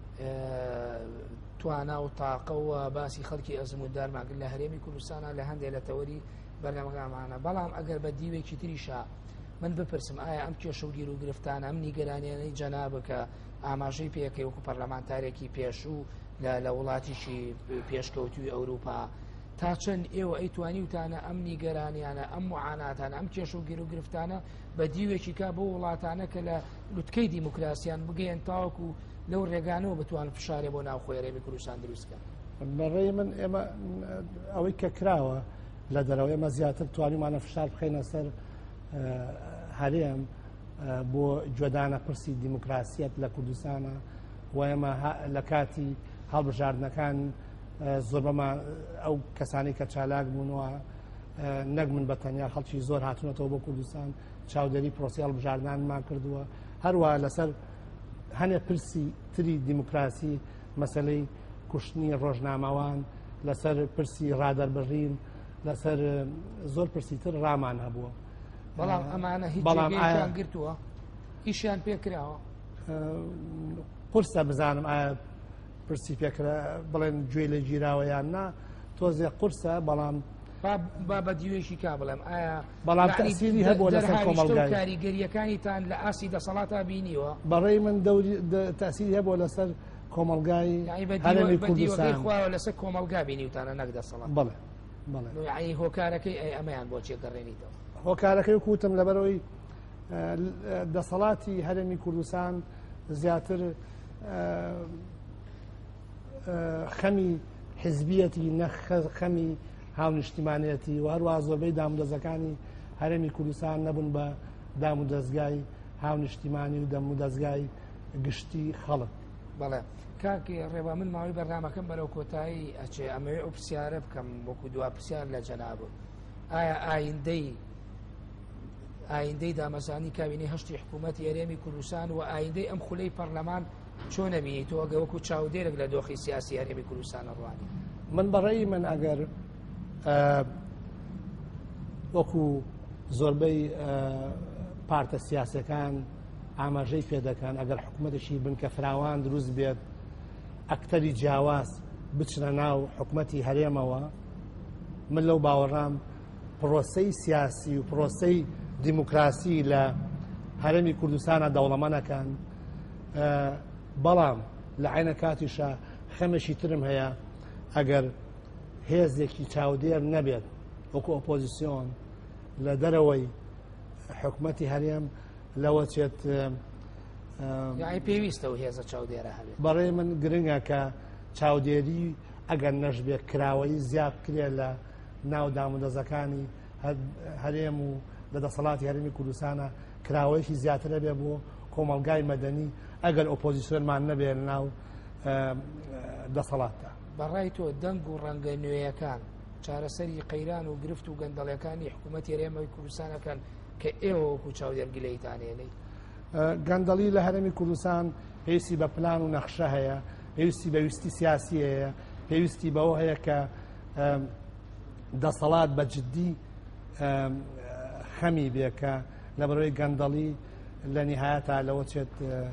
توانا و تاقەوە باسی خەڵکی ئەزموندارماگرن لە هەرێمی کوردستانە لە هەندێک لە تەوەری بەرنامەکانمانە بەڵام ئەگەر بە دیوێکی تریشە من بپرسم ئایا ئەم کێشە و گیر و گرفتانە ئەم نیگەرانیانەی جەنابکە ئاماژەی پێەکەی وەکو پەرلەمانتارێکی پێشوو لە وڵاتیشی پێشکەوتوی ئەوروپا تا چەند ئێوە ئەیتوانی وتانە ئەم نیگەرانیانە ئەم معاناتانە ئەم کێشە و گیر و گرفتانە بە دیوێکی کا بۆ وڵاتانە کە لە لوتکەی دیموکراسیان بگەیەن تاوەکو لەو ڕێگانەوە بتوان فشارێ بۆ ناوخۆی هەرێمی کوردستان دروستکەن. بەڕێی من ئێمە ئەوەی کە کراوە لە دەرەوە ئێمە زیاتر توانیمانە فشار بخەینە سەر هەرێم بۆ جۆدانە پرسی دیموکراسیەت لە کوردستانە و ئێمە لە کاتی هەڵبژاردنەکان زۆر بەمان ئەو کەسانی کە چالاک بوونەوە نەک من بە تەنیا خەڵکی زۆر هاتوونەتەوە بۆ کوردستان چاودێری پرۆسی هەڵبژاردنانمان کردووە هەروە لەسەر هەنێ پرسی تری دیموکراسی مەسەلەی کوشتنی ڕۆژنامەوان لەسەر پرسی ڕادەربڕین لەسەر زۆر پرسی تر ڕامان هەبووە بەڵام ئەمانە هیچیان گرتووە ئیشیان پێکراوە قورسە بزانم ئایا پرسی پێکرا بڵێن گوێ لە گیراوە یان نا تۆزێ قورسە بەڵام با بە دیوێشی کا بڵێم ئایا بەڵام تەسیری هەبوو لەسەر کۆمەڵگای کاریگەریەکانیتان لە ئاسی دەسەڵاتە بینیوە بەڕێی من تەسیری هەبوو لەسەر کۆمەڵگای هەرێمی کوردستان خواوە لەسەر کۆمەڵگا بینیوتانە نەک دەسەڵات بڵێ بڵێ هۆکارەکەی ئەمەیان بۆ چێگەڕێنیتەوە هۆکارەکەی کوتم لەبەرەوەی دەسەڵاتی هەرێمی کوردستان زیاتر خەمی حزبیەتی نەخەمی هاونیشتیمانەتی و هەروە زۆربەی دامودەزەکانی هەرێمی کوردستان نەبوون بە دامودەزگای هاونیشتیمانی و دەمودەزگای گشتی خەڵک. بەڵێ کاکی ڕێبا من ماوەی بەرنامەکەم بەرەو کۆتایی ئەچێ ئەمەوێ ئەو پرسیارە بکەم وەکو دوا پرسیار لە جەنابە ئایا ئایندەی دامەزانی کابینەی هەشتی حکوومەتی هەرێمی کوردستان و ئایندەی ئەم خولەی پەرلەمان چۆن نەبینیت تۆ ئەگە وەکو چاودێرێک لە دۆخی سیاسی هەرێمی کوردستانە ڕوانی من بەڕێی من ئەگەر وەکو زۆربەی پارتە سیاسەکان ئاماژەی پێ دەکەن ئەگەر حکوومەتێکی بنکە فراوان دروست بێت ئەکتەری جیاواز بچنە ناو حکوومەتی هەرێمەوە من لەو باوەڕام پرۆسەی سیاسی و پرۆسەی دیموکراسی لە هەرێمی کوردستانە دەوڵەمەندەکان بەڵام لە عینە کاتیشە خەمێکی ترم هەیە ئەگەر هێزێکی چاودێر نەبێت وەکو ئۆپۆزیسیۆن لە دەرەوەی حکوومەتی هەرێم لەوە چێت پێویستە و هێزە چاودێرە هەبێت بەڕێ من گرنگە کە چاودێری ئەگەر نەشبێت کراوەی زیاد کرێ لە ناو دامودەزەکانی هەرێم و لە دەسەڵاتی هەرێمی کوردستانە کراوەیەکی زیاترە بێ بۆ کۆمەڵگای مەدەنی ئەگەر ئۆپۆزیسیۆنمان نەبێت ناو دەسەڵاتە. بەڕای تۆ دەنگ و ڕەنگە نوێیەکان چارەسەری قەیران و گرفت و گەندەڵەکانی حکوومەتی هەرێمی کوردستانەکەن کە ئێوە وەکو چاودێرگلەیتانێنەی گەندەڵی لە هەرێمی کوردستان پێویستی بە پلان و نەخشە هەیە پێویستی بە ویستی سیاسی هەیە پێویستی بەوە هەیە کە دەسەڵات بە جددی خەمی بێکە لەبەرەوەی گەندەڵی لە نیهایەتە لەوە چێت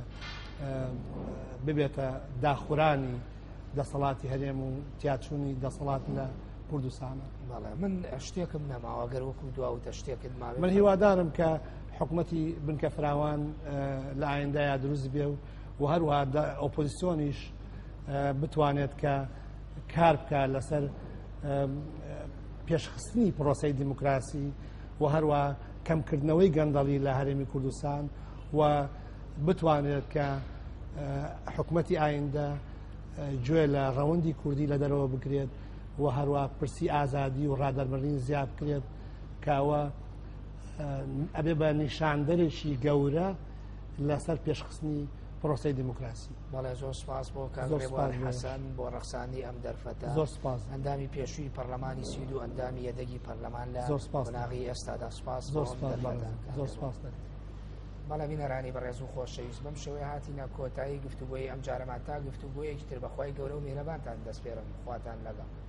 ببێتە داخورانی دەسەڵاتی هەرێم و تیاچوونی دەسەڵات لە کوردستانە. من شتێکم نەماوە گەر وەکو دواوتە شتێکت ماوێت من هیوادارم کە حکوومەتی بنکە فراوان لە ئایندەیە دروست بێ و هەروەها ئۆپۆزیسیۆنیش بتوانێت کە کار بکات لەسەر پێشخستنی پرۆسەی دیموکراسی و هەروە کەمکردنەوەی گەندەڵی لە هەرێمی کوردستان و بتوانێت کە حکومەتی ئایندە گوێ لە ڕەوەندی کوردی لە دەرەوە بگرێت و هەروە پرسی ئازادی و ڕادەربڕین زیاد بکرێت کاوە ئەبێ بە نیشاندەرێکی گەورە لەسەر پێشخستنی پرۆسەی دیموکراسی. بەڵێ زۆر سپاس بۆ کاکڕێبوار حەسەن بۆ ڕەخسانی ئەم دەرفەتە. زۆر سپاس. ئەندامی پێشووی پەرلەمانی سوید و ئەندامی یەدەگی پەرلەمان لە قۆناغی ئێستادا سپاس. زۆر سپاس. زۆر سپاس. بەڵێ بینەرانی بەڕێز و خۆشەویست بەم شێوەیە هاتینە کۆتایی گفتوگۆی ئەم جارەمان تا گفتوگۆیەکی تر بەخوای گەورە و میهرەبانتان دەست پێرم خواتان لەگەڵ.